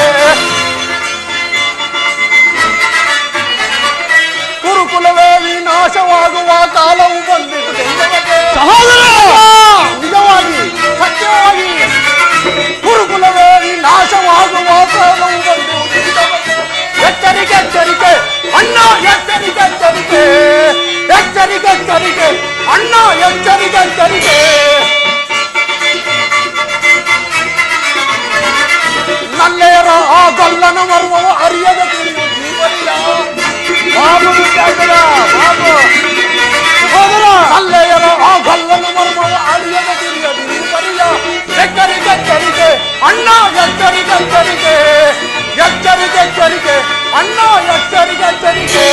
ಕುರುಕುಲವೇ ವಿನಾಶವಾಗುವ ಕಾಲವು ಬಂದಿತು ದೈವಕ್ಕೆ. ಸಹೋದರ ನಿಜವಾಗಿ ಸತ್ಯವಾಗಿ ಕುರುಕುಲವೇ ವಿನಾಶವಾಗುವ ಕಾಲವು ಬಂದಿತು ದೈವಕ್ಕೆ. ಎಚ್ಚರಿಕೆ ಎಚ್ಚರಿಕೆ ಅಣ್ಣ ಎಚ್ಚರಿಕೆ ಎಚ್ಚರಿಕೆ ಎಚ್ಚರಿಕೆ ಎಚ್ಚರಿಕೆ ಅಣ್ಣ ಎಚ್ಚರಿಕೆ ಎಚ್ಚರಿಕೆ ನಲ್ಲೇರ ಆ ಗಲ್ಲನ ಮರ್ಮವು ಅರಿಯದ ತಿಳಿಯುವ ಜೀವನಿಯ ಬಾಬು ವಿದ್ಯಾರ್ಥಿಗಳ ಬಾಬು ಸಹೋದರ ನಲ್ಲೇರ ಆ ಗಲ್ಲನ ಮರ್ಮವು ಅರಿಯದ ತಿಳಿಯುವ ಜೀವನಿಯ ಎಚ್ಚರಿಕೆ ಎಚ್ಚರಿಕೆ ಅಣ್ಣ ಎಚ್ಚರಿಕೆ ಎಚ್ಚರಿಕೆ ಎಚ್ಚರಿಕೆ ಎಚ್ಚರಿಕೆ ಅಣ್ಣ ಎಚ್ಚರಿಕೆ ಎಚ್ಚರಿಕೆ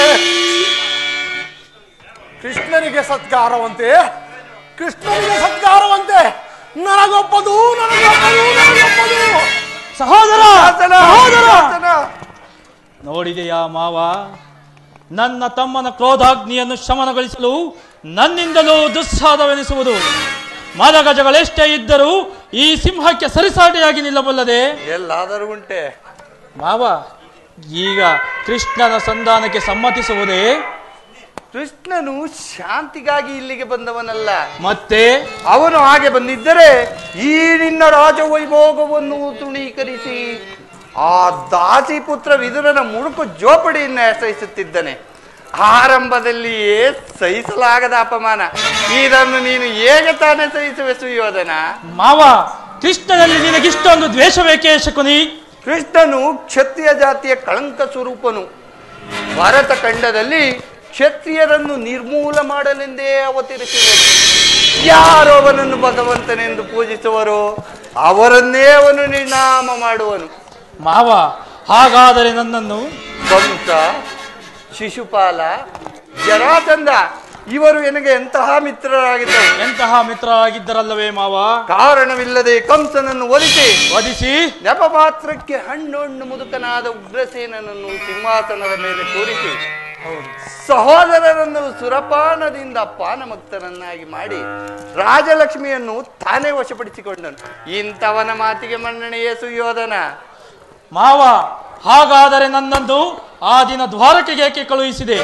ಕೃಷ್ಣನಿಗೆ ಸತ್ಕಾರವಂತೆ ಕೃಷ್ಣನಿಗೆ ಸತ್ಕಾರವಂತೆ ನನಗೊಪ್ಪದು ನನಗೊಪ್ಪದು ನನಗೊಪ್ಪದು ಸಹೋದರ ಸಹೋದರ ಸಹೋದರ ನೋಡಿದೆಯಾ ಮಾವ, ನನ್ನ ತಮ್ಮನ ಕ್ರೋಧಾಗ್ನಿಯನ್ನು ಶಮನಗೊಳಿಸಲು ನನ್ನಿಂದಲೂ ದುಸ್ಸಾಧವೆನಿಸುವುದು. ಮದಗಜಗಳೆಷ್ಟೇ ಇದ್ದರೂ ಈ ಸಿಂಹಕ್ಕೆ ಸರಿಸಾಟಿಯಾಗಿ ನಿಲ್ಲಬಲ್ಲದೆ. ಎಲ್ಲಾದರೂ ಉಂಟೆ ಮಾವ, ಈಗ ಕೃಷ್ಣನ ಸಂಧಾನಕ್ಕೆ ಸಮ್ಮತಿಸುವುದೇ? ಕೃಷ್ಣನು ಶಾಂತಿಗಾಗಿ ಇಲ್ಲಿಗೆ ಬಂದವನಲ್ಲ. ಮತ್ತೆ ಅವನು ಹಾಗೆ ಬಂದಿದ್ದರೆ ಈ ನಿನ್ನ ರಾಜವೈಭೋಗವನ್ನು ತೃಣೀಕರಿಸಿ ಆ ದಾಸಿ ಪುತ್ರ ವಿದುರನ ಮುಡುಕು ಜೋಪಡಿಯನ್ನು ಆಶ್ರಯಿಸುತ್ತಿದ್ದಾನೆ. ಆರಂಭದಲ್ಲಿಯೇ ಸಹಿಸಲಾಗದ ಅಪಮಾನ. ಇದನ್ನು ನೀನು ಹೇಗೆ ತಾನೇ ಸಹಿಸುವೆ ಸುಯೋಧನ? ಮಾವ, ಕೃಷ್ಣನಲ್ಲಿ ನಿನಗಿಷ್ಟೊಂದು ದ್ವೇಷ ಬೇಕೇ ಶಕುನಿ? ಕೃಷ್ಣನು ಕ್ಷತ್ರಿಯ ಜಾತಿಯ ಕಳಂಕ ಸ್ವರೂಪನು. ಭರತ ಖಂಡದಲ್ಲಿ ಕ್ಷತ್ರಿಯರನ್ನು ನಿರ್ಮೂಲ ಮಾಡಲೆಂದೇ ಅವತರಿಸಿದರು. ಯಾರು ಅವನನ್ನು ಭಗವಂತನೆಂದು ಪೂಜಿಸುವರೋ ಅವರನ್ನೇ ಅವನು ನಿರ್ನಾಮ ಮಾಡುವನು. ಮಾವ, ಹಾಗಾದರೆ ನನ್ನನ್ನು ಕಂಸ, ಶಿಶುಪಾಲ, ಜರಾಸಂಧ ಇವರು ನನಗೆ ಎಂತಹ ಮಿತ್ರರಾಗಿದ್ದರು. ಎಂತಹ ಮಿತ್ರ ಆಗಿದ್ದರಲ್ಲವೇ ಮಾವ? ಕಾರಣವಿಲ್ಲದೆ ಕಂಸನನ್ನು ಒಲಿಸಿ ವಧಿಸಿ ನೆಪ ಮಾತ್ರಕ್ಕೆ ಹಣ್ಣು ಹಣ್ಣು ಮುದುಕನಾದ ಉಗ್ರಸೇನನನ್ನು ಸಿಂಹಾಸನದ ಮೇಲೆ ಕೂರಿಸಿ ಸಹೋದರರನ್ನು ಸುರಪಾನದಿಂದ ಪಾನಮುಕ್ತರನ್ನಾಗಿ ಮಾಡಿ ರಾಜಲಕ್ಷ್ಮಿಯನ್ನು ತಾನೇ ವಶಪಡಿಸಿಕೊಂಡನು. ಇಂಥವನ ಮಾತಿಗೆ ಮನ್ನಣೆಯೇ ಸುಯೋಧನ. ಮಾವ, ಹಾಗಾದರೆ ನನ್ನಂದು ಆ ದಿನ ದ್ವಾರಕೆಗೆ ಏಕೆ ಕಳುಹಿಸಿದೆ?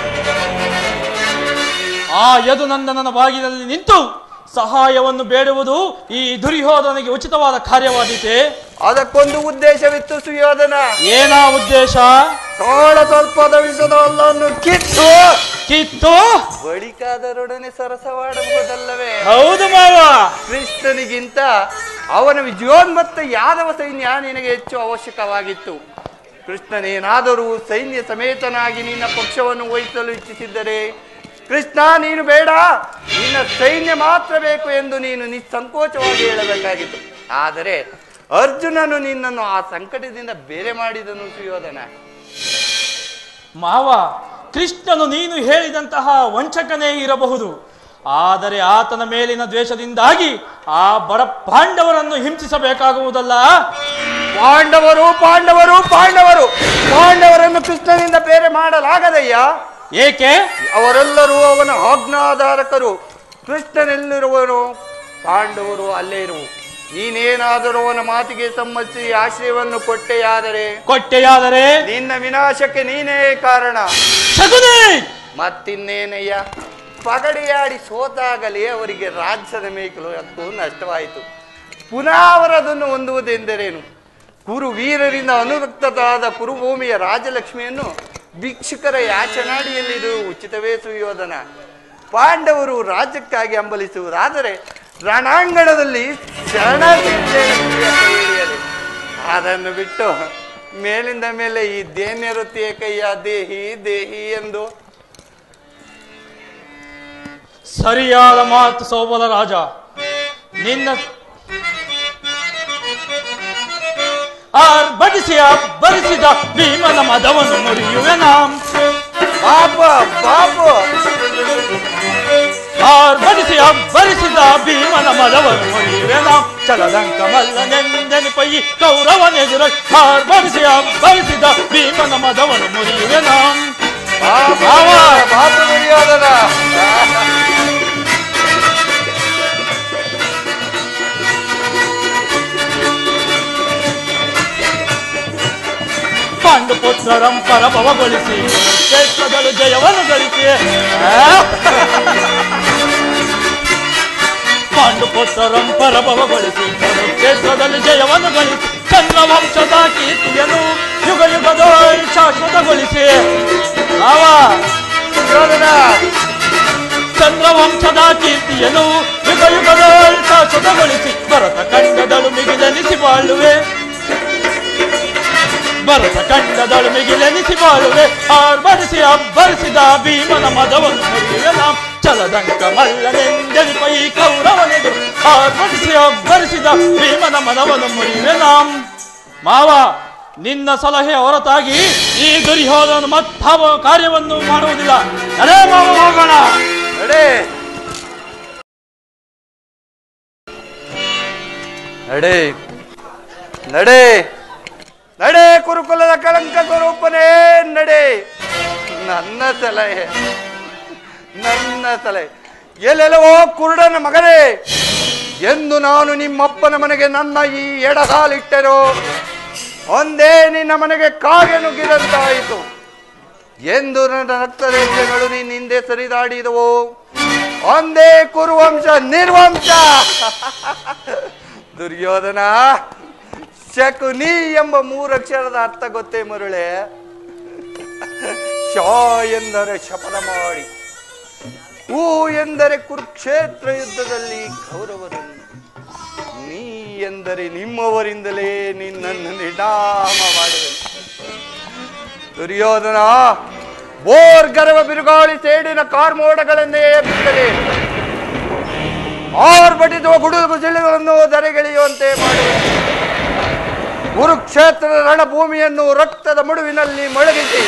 ಆ ಯದು ನಂದನನ ಬಾಗಿಲಲ್ಲಿ ನಿಂತು ಸಹಾಯವನ್ನು ಬೇಡುವುದು ಈ ದುರ್ಯೋಧನಿಗೆ ಉಚಿತವಾದ ಕಾರ್ಯವಾದೀತೆ. ಅದಕ್ಕೊಂದು ಉದ್ದೇಶವಿತ್ತು ಸುಯೋಧನ. ಏನಾ ಉದ್ದೇಶ? ಕಾಳ ತಲ್ಪದ ವಿಷದವನ್ನು ಕಿತ್ತು ಕಿತ್ತು ಬಳಿಕಾದರೊಡನೆ ಸರಸವಾಡಬಹುದಲ್ಲವೇ? ಹೌದು ಮಾವ. ಕೃಷ್ಣನಿಗಿಂತ ಅವನ ವಿಜಯೋನ್ಮತ್ತ ಯಾದವ ಸೈನ್ಯ ನಿನಗೆ ಹೆಚ್ಚು ಅವಶ್ಯಕವಾಗಿತ್ತು. ಕೃಷ್ಣನೇನಾದರೂ ಸೈನ್ಯ ಸಮೇತನಾಗಿ ನಿನ್ನ ಪಕ್ಷವನ್ನು ವಹಿಸಲು ಇಚ್ಛಿಸಿದ್ದರೆ, ಕೃಷ್ಣ ನೀನು ಬೇಡ, ನಿನ್ನ ಸೈನ್ಯ ಮಾತ್ರ ಬೇಕು ಎಂದು ನೀನು ನಿಸ್ಸಂಕೋಚವಾಗಿ ಹೇಳಬೇಕಾಗಿತ್ತು. ಆದರೆ ಅರ್ಜುನನು ನಿನ್ನನ್ನು ಆ ಸಂಕಟದಿಂದ ಬೇರೆ ಮಾಡಿದನು ಸುಯೋಧನ. ಮಾವ, ಕೃಷ್ಣನು ನೀನು ಹೇಳಿದಂತಹ ವಂಚಕನೇ ಇರಬಹುದು, ಆದರೆ ಆತನ ಮೇಲಿನ ದ್ವೇಷದಿಂದಾಗಿ ಆ ಬಡ ಪಾಂಡವರನ್ನು ಹಿಂಸಿಸಬೇಕಾಗುವುದಲ್ಲ. ಪಾಂಡವರು ಪಾಂಡವರು ಪಾಂಡವರು ಪಾಂಡವರನ್ನು ಕೃಷ್ಣನಿಂದ ಬೇರೆ ಮಾಡಲಾಗದಯ್ಯ. ಏಕೆ? ಅವರೆಲ್ಲರೂ ಅವನ ಆಜ್ಞಾಧಾರಕರು. ಕೃಷ್ಣನೆಲ್ಲಿರುವನು, ಪಾಂಡವರು ಅಲ್ಲೇ ಇರುವು. ನೀನೇನಾದರೂ ಅವನ ಮಾತಿಗೆ ಸಮ್ಮತಿಸಿ ಆಶ್ರಯವನ್ನು ಕೊಟ್ಟೆಯಾದರೆ ಕೊಟ್ಟೆಯಾದರೆ ನಿನ್ನ ವಿನಾಶಕ್ಕೆ ನೀನೇ ಕಾರಣ. ಮತ್ತಿನ್ನೇನಯ್ಯ, ಪಗಡೆಯಾಡಿ ಸೋತಾಗಲೇ ಅವರಿಗೆ ರಾಜ್ಯದ ಮೇಕಲು ಹಕ್ಕು ನಷ್ಟವಾಯಿತು. ಪುನಃ ಅವರದನ್ನು ಹೊಂದುವುದೆಂದರೇನು? ಕುರು ವೀರರಿಂದ ಅನುರಕ್ತವಾದ ಕುರುಭೂಮಿಯ ರಾಜಲಕ್ಷ್ಮಿಯನ್ನು ಭಿಕ್ಷುಕರ ಯಾಚನಾಡಿಯಲ್ಲಿರು ಉಚಿತವೇ ಸುಯೋಧನ. ಪಾಂಡವರು ರಾಜ್ಯಕ್ಕಾಗಿ ಹಂಬಲಿಸುವುದಾದರೆ ರಣಾಂಗಣದಲ್ಲಿ ಶರಣ ಹಿಡಿಯಲಿ. ಅದನ್ನು ಬಿಟ್ಟು ಮೇಲಿಂದ ಮೇಲೆ ಈ ದೇನ್ಯರುತ್ತಿಯ ಕೈಯ ದೇಹಿ ದೇಹಿ ಎಂದು. ಸರಿಯಾದ ಮಾತು ಸೋಬಲ ರಾಜ. ನಿನ್ನ ಆರ್ಭಟಿಸಿ ಅಬ್ಬರಿಸಿದ ಭೀಮನ ಮದವನ್ನು ಮುರಿಯುವೆನ. ಪಾಪ ಪಾಪ ಆರ್ಭಟಿಸಿ ಅಬ್ಬರಿಸಿದ ಭೀಮನ ಮದವನ್ನು ಮುರಿಯುವೆನ. ಚಲದಂಕ ಮಲ್ಲನೆಂದೆನಿಪೈ ಕೌರವನೆದುರ ಆರ್ಭಟಿಸಿ ಅಬ್ಬರಿಸಿದ ಭೀಮನ ಮದವನ್ನು ಮುರಿಯುವೆನ. ಪಾಪ ದುರ್ಯೋಧನ. ಪಾಂಡು ಪುತ್ರರಂ ಪರಭವಗೊಳಿಸಿ ಕ್ಷೇತ್ರಗಳು ಜಯವನ್ನು ಗಳಿಸಿ ಪಾಂಡು ಪುತ್ರರಂ ಪರಭವಗೊಳಿಸಿ ಕ್ಷೇತ್ರದಲ್ಲಿ ಜಯವನ್ನು ಗಳಿಸಿ ಚಂದ್ರವಂಶದ ಕೀರ್ತಿಯನ್ನು ಯುಗ ಯುಗದ ಶಾಶ್ವತಗೊಳಿಸಿ ಆವ ಚಂದ್ರವಂಶದ ಕೀರ್ತಿಯನ್ನು ಯುಗ ಯುಗದ ಶಾಶ್ವತಗೊಳಿಸಿ ಭರತ ಖಂಡದಳು ಮಿಗಿಲೆನಿಸಿ ಬಾಳುವೆ. ಭರತ ಖಂಡದಳು ಮಿಗಿಲೆನಿಸಿ ಬಾಳುವೆ. ಆರ್ಭಟಿಸಿ ಅಬ್ಬರಿಸಿದ ಭೀಮನ ಮದವನ್ನು ಮುರಿಯುವೆ ನಾಂ. ಚಲದಂಕ ಮಲ್ಲನೆಂದೆನಿಪೈ ಕೌರವನೆದುರು ಆರ್ಭಟಿಸಿ ಅಬ್ಬರಿಸಿದ ಭೀಮನ ಮದವನ್ನು ಮುರಿಯುವೆ ನಾಂ. ಮಾವ, ನಿನ್ನ ಸಲಹೆ ಹೊರತಾಗಿ ಈ ದುರ್ಯೋಧನ ಮತ್ತಾವ ಕಾರ್ಯವನ್ನು ಮಾಡುವುದಿಲ್ಲ. ಅರೇ ಮಾವ, ಹೋಗೋಣ. ನಡೆ ನಡೆ ನಡೆ ನಡೆ ಕುರುಕುಲದ ಕಳಂಕ ಸ್ವರೂಪನೇ ನಡೆ. ನನ್ನ ಸಲಹೆ ನನ್ನ ಸಲಹೆ ಎಲ್ಲೆಲ್ಲವೋ ಕುರುಡನ ಮಗನೇ, ಎಂದು ನಾನು ನಿಮ್ಮಪ್ಪನ ಮನೆಗೆ ನನ್ನ ಈ ಎಡಗಾಲಿಟ್ಟೆನೋ ಒಂದೇ ನಿನ್ನ ಮನೆಗೆ ಕಾಗೆ ನುಗ್ಗಿದಂತಾಯಿತು. ಎಂದು ನನ್ನ ರಕ್ತರೇಖೆಗಳು ನಿನ್ನ ಹಿಂದೆ ಸರಿದಾಡಿದವು ಒಂದೇ ಕುರುವಂಶ ನಿರ್ವಂಶ. ದುರ್ಯೋಧನ, ಶಕುನಿ ಎಂಬ ಮೂರಕ್ಷರದ ಅರ್ಥ ಗೊತ್ತೇ ಮರುಳೆ? ಶ ಎಂದರೆ ಶಪಥ ಮಾಡಿ, ಹೂ ಎಂದರೆ ಕುರುಕ್ಷೇತ್ರ ಯುದ್ಧದಲ್ಲಿ ಕೌರವರನ್ನು, ನೀ ಎಂದರೆ ನಿಮ್ಮವರಿಂದಲೇ ನಿನ್ನನ್ನು ನಿರ್ನಾಮ ಮಾಡುವೆ. ದುರ್ಯೋಧನ, ಬೋರ್ ಗರ್ವ ಬಿರುಗಾಳಿ ಸೇಡಿನ ಕಾರ್ಮೋಡಗಳನ್ನೇ ಬಿತ್ತಲಿ ಆರ್ಭಟಿಸುವ ಗುಡುಗು ಸಿಳಿಗಳನ್ನು ಧರೆಗಿಳಿಯುವಂತೆ ಮಾಡುವ ಕುರುಕ್ಷೇತ್ರದ ರಣಭೂಮಿಯನ್ನು ರಕ್ತದ ಮುಡುವಿನಲ್ಲಿ ಮೊಳಗಿಸಿ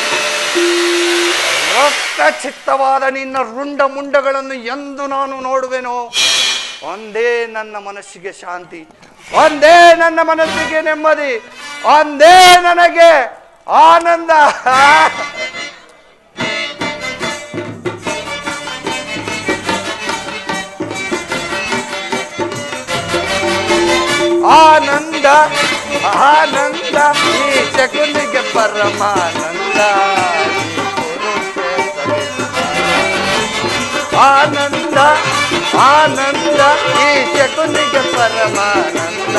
ರಕ್ತಚಿತ್ತವಾದ ನಿನ್ನ ರುಂಡ ಮುಂಡಗಳನ್ನು ಎಂದು ನಾನು ನೋಡುವೆನೋ ಒಂದೇ ನನ್ನ ಮನಸ್ಸಿಗೆ ಶಾಂತಿ, ಒಂದೇ ನನ್ನ ಮನಸ್ಸಿಗೆ ನೆಮ್ಮದಿ, ಒಂದೇ ನನಗೆ ಆನಂದ. ಆನಂದ ಆನಂದ ಈ ಶಕುನಿಗೆ ಪರಮಾನಂದ. ಆನಂದ ಆನಂದ ಈ ಶಕುನಿಗೆ ಪರಮಾನಂದ.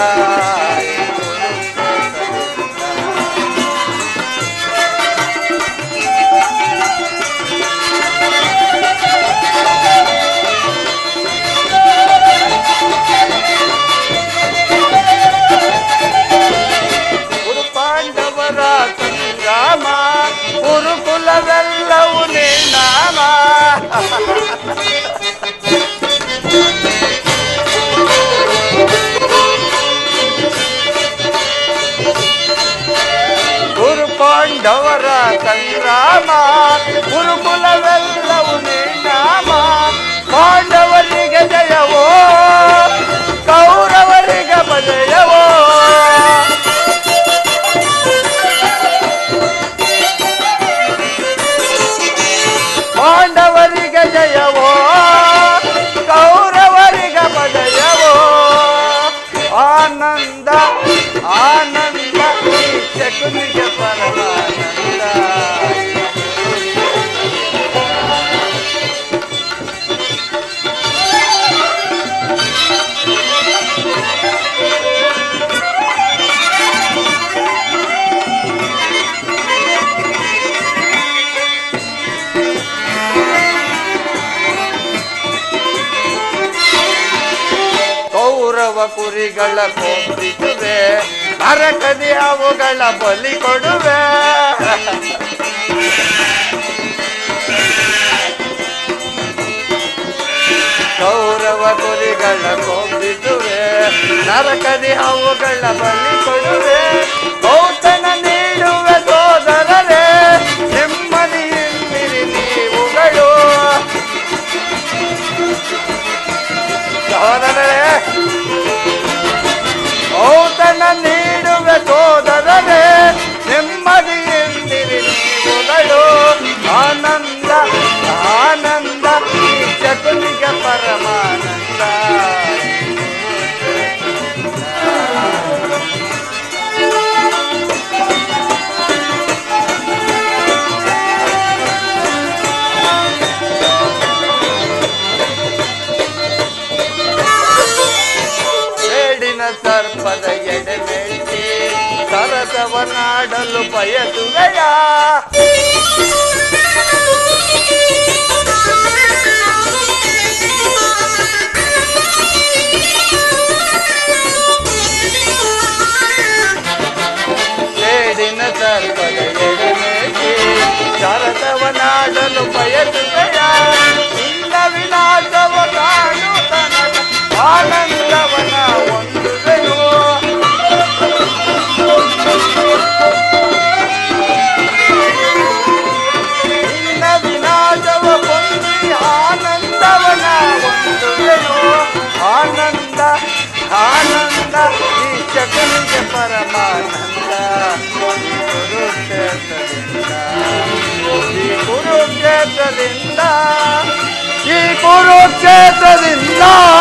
ಪಾಂಡವರ ಸಂಗ್ರಾಮ ಗುರುಕುಲವೆಲ್ಲವೂ ನಿರ್ನಾಮ. ಗುರು ಪಾಂಡವರ ಸಂಗ್ರಾಮ ಗುರುಕುಲವೆಲ್ಲವೂ ನಿರ್ನಾಮ. ಪಾಂಡವರಿಗೆ ಜಯವೋ ಕೌರವರಿಗೆ ಭಜಯವೋ. ಪಾಂಡವರಿಗೆ ಜಯವೋ ಕೌರವರಿಗೆ ಭಜಯವೋ. ಆನಂದ ಆನಂದ ಈ ಶಕುನಿಗೆ ಪರಮಾನಂದ. ಕೌರವ ಕುರಿಗಳ ಕೊಂಬಿಸುವೆ ನರಕದಿ ಅವುಗಳ ಬಲಿ ಕೊಡುವೆ. ಕೌರವ ಕುರಿಗಳ ಕೊಂಬಿಸುವೆ ನರಕದಿ ಅವುಗಳ ಬಲಿ ಕೊಡುವೆ. ಕೌತನ ನೀಡುವೆ ಸೋದರರೇ ನೆಮ್ಮದಿಯಿಂದಿರಿ ನೀವುಗಳು. ಸೋದರರೇ ಔತಣ ನೀಡುವೆ ಸೋದರರೇ ನೆಮ್ಮದಿಯಿಂದಿರಿ ನೀವುಗಳು. ಆನಂದ ಆನಂದ ಈ ಶಕುನಿಗೆ ಪರಮಾನಂದ. ಸರ್ಪದ ಎಡೆಮೆಟ್ಟಿ ಸರಸವನಾಡಲು ಬಯಸುವೆಯ. ಸೇಡಿನ ಸರ್ಪದ ಎಡೆಮೆಟ್ಟಿ ಸರಸವನಾಡಲು ಬಯಸುವೆಯ. ಇಲ್ಲ ವಿನಾಶವ ಕಾಣು ತನಕ ಆನಂದವನ ಹೊಂದುವೆಯೋ. ನಿನ್ನ ವಿನಾಶವ ಹೊಂದಿ ಆನಂದವನ ಹೊಂದುವೆಯೋ. ಆನಂದ ಆನಂದ ಈ ಶಕುನಿಗೆ ಪರಮಾನಂದ. ಕುರುಕ್ಷೇತ್ರದಿಂದ ಈ ಕುರುಕ್ಷೇತ್ರದಿಂದ ಈ ಕುರುಕ್ಷೇತ್ರದಿಂದ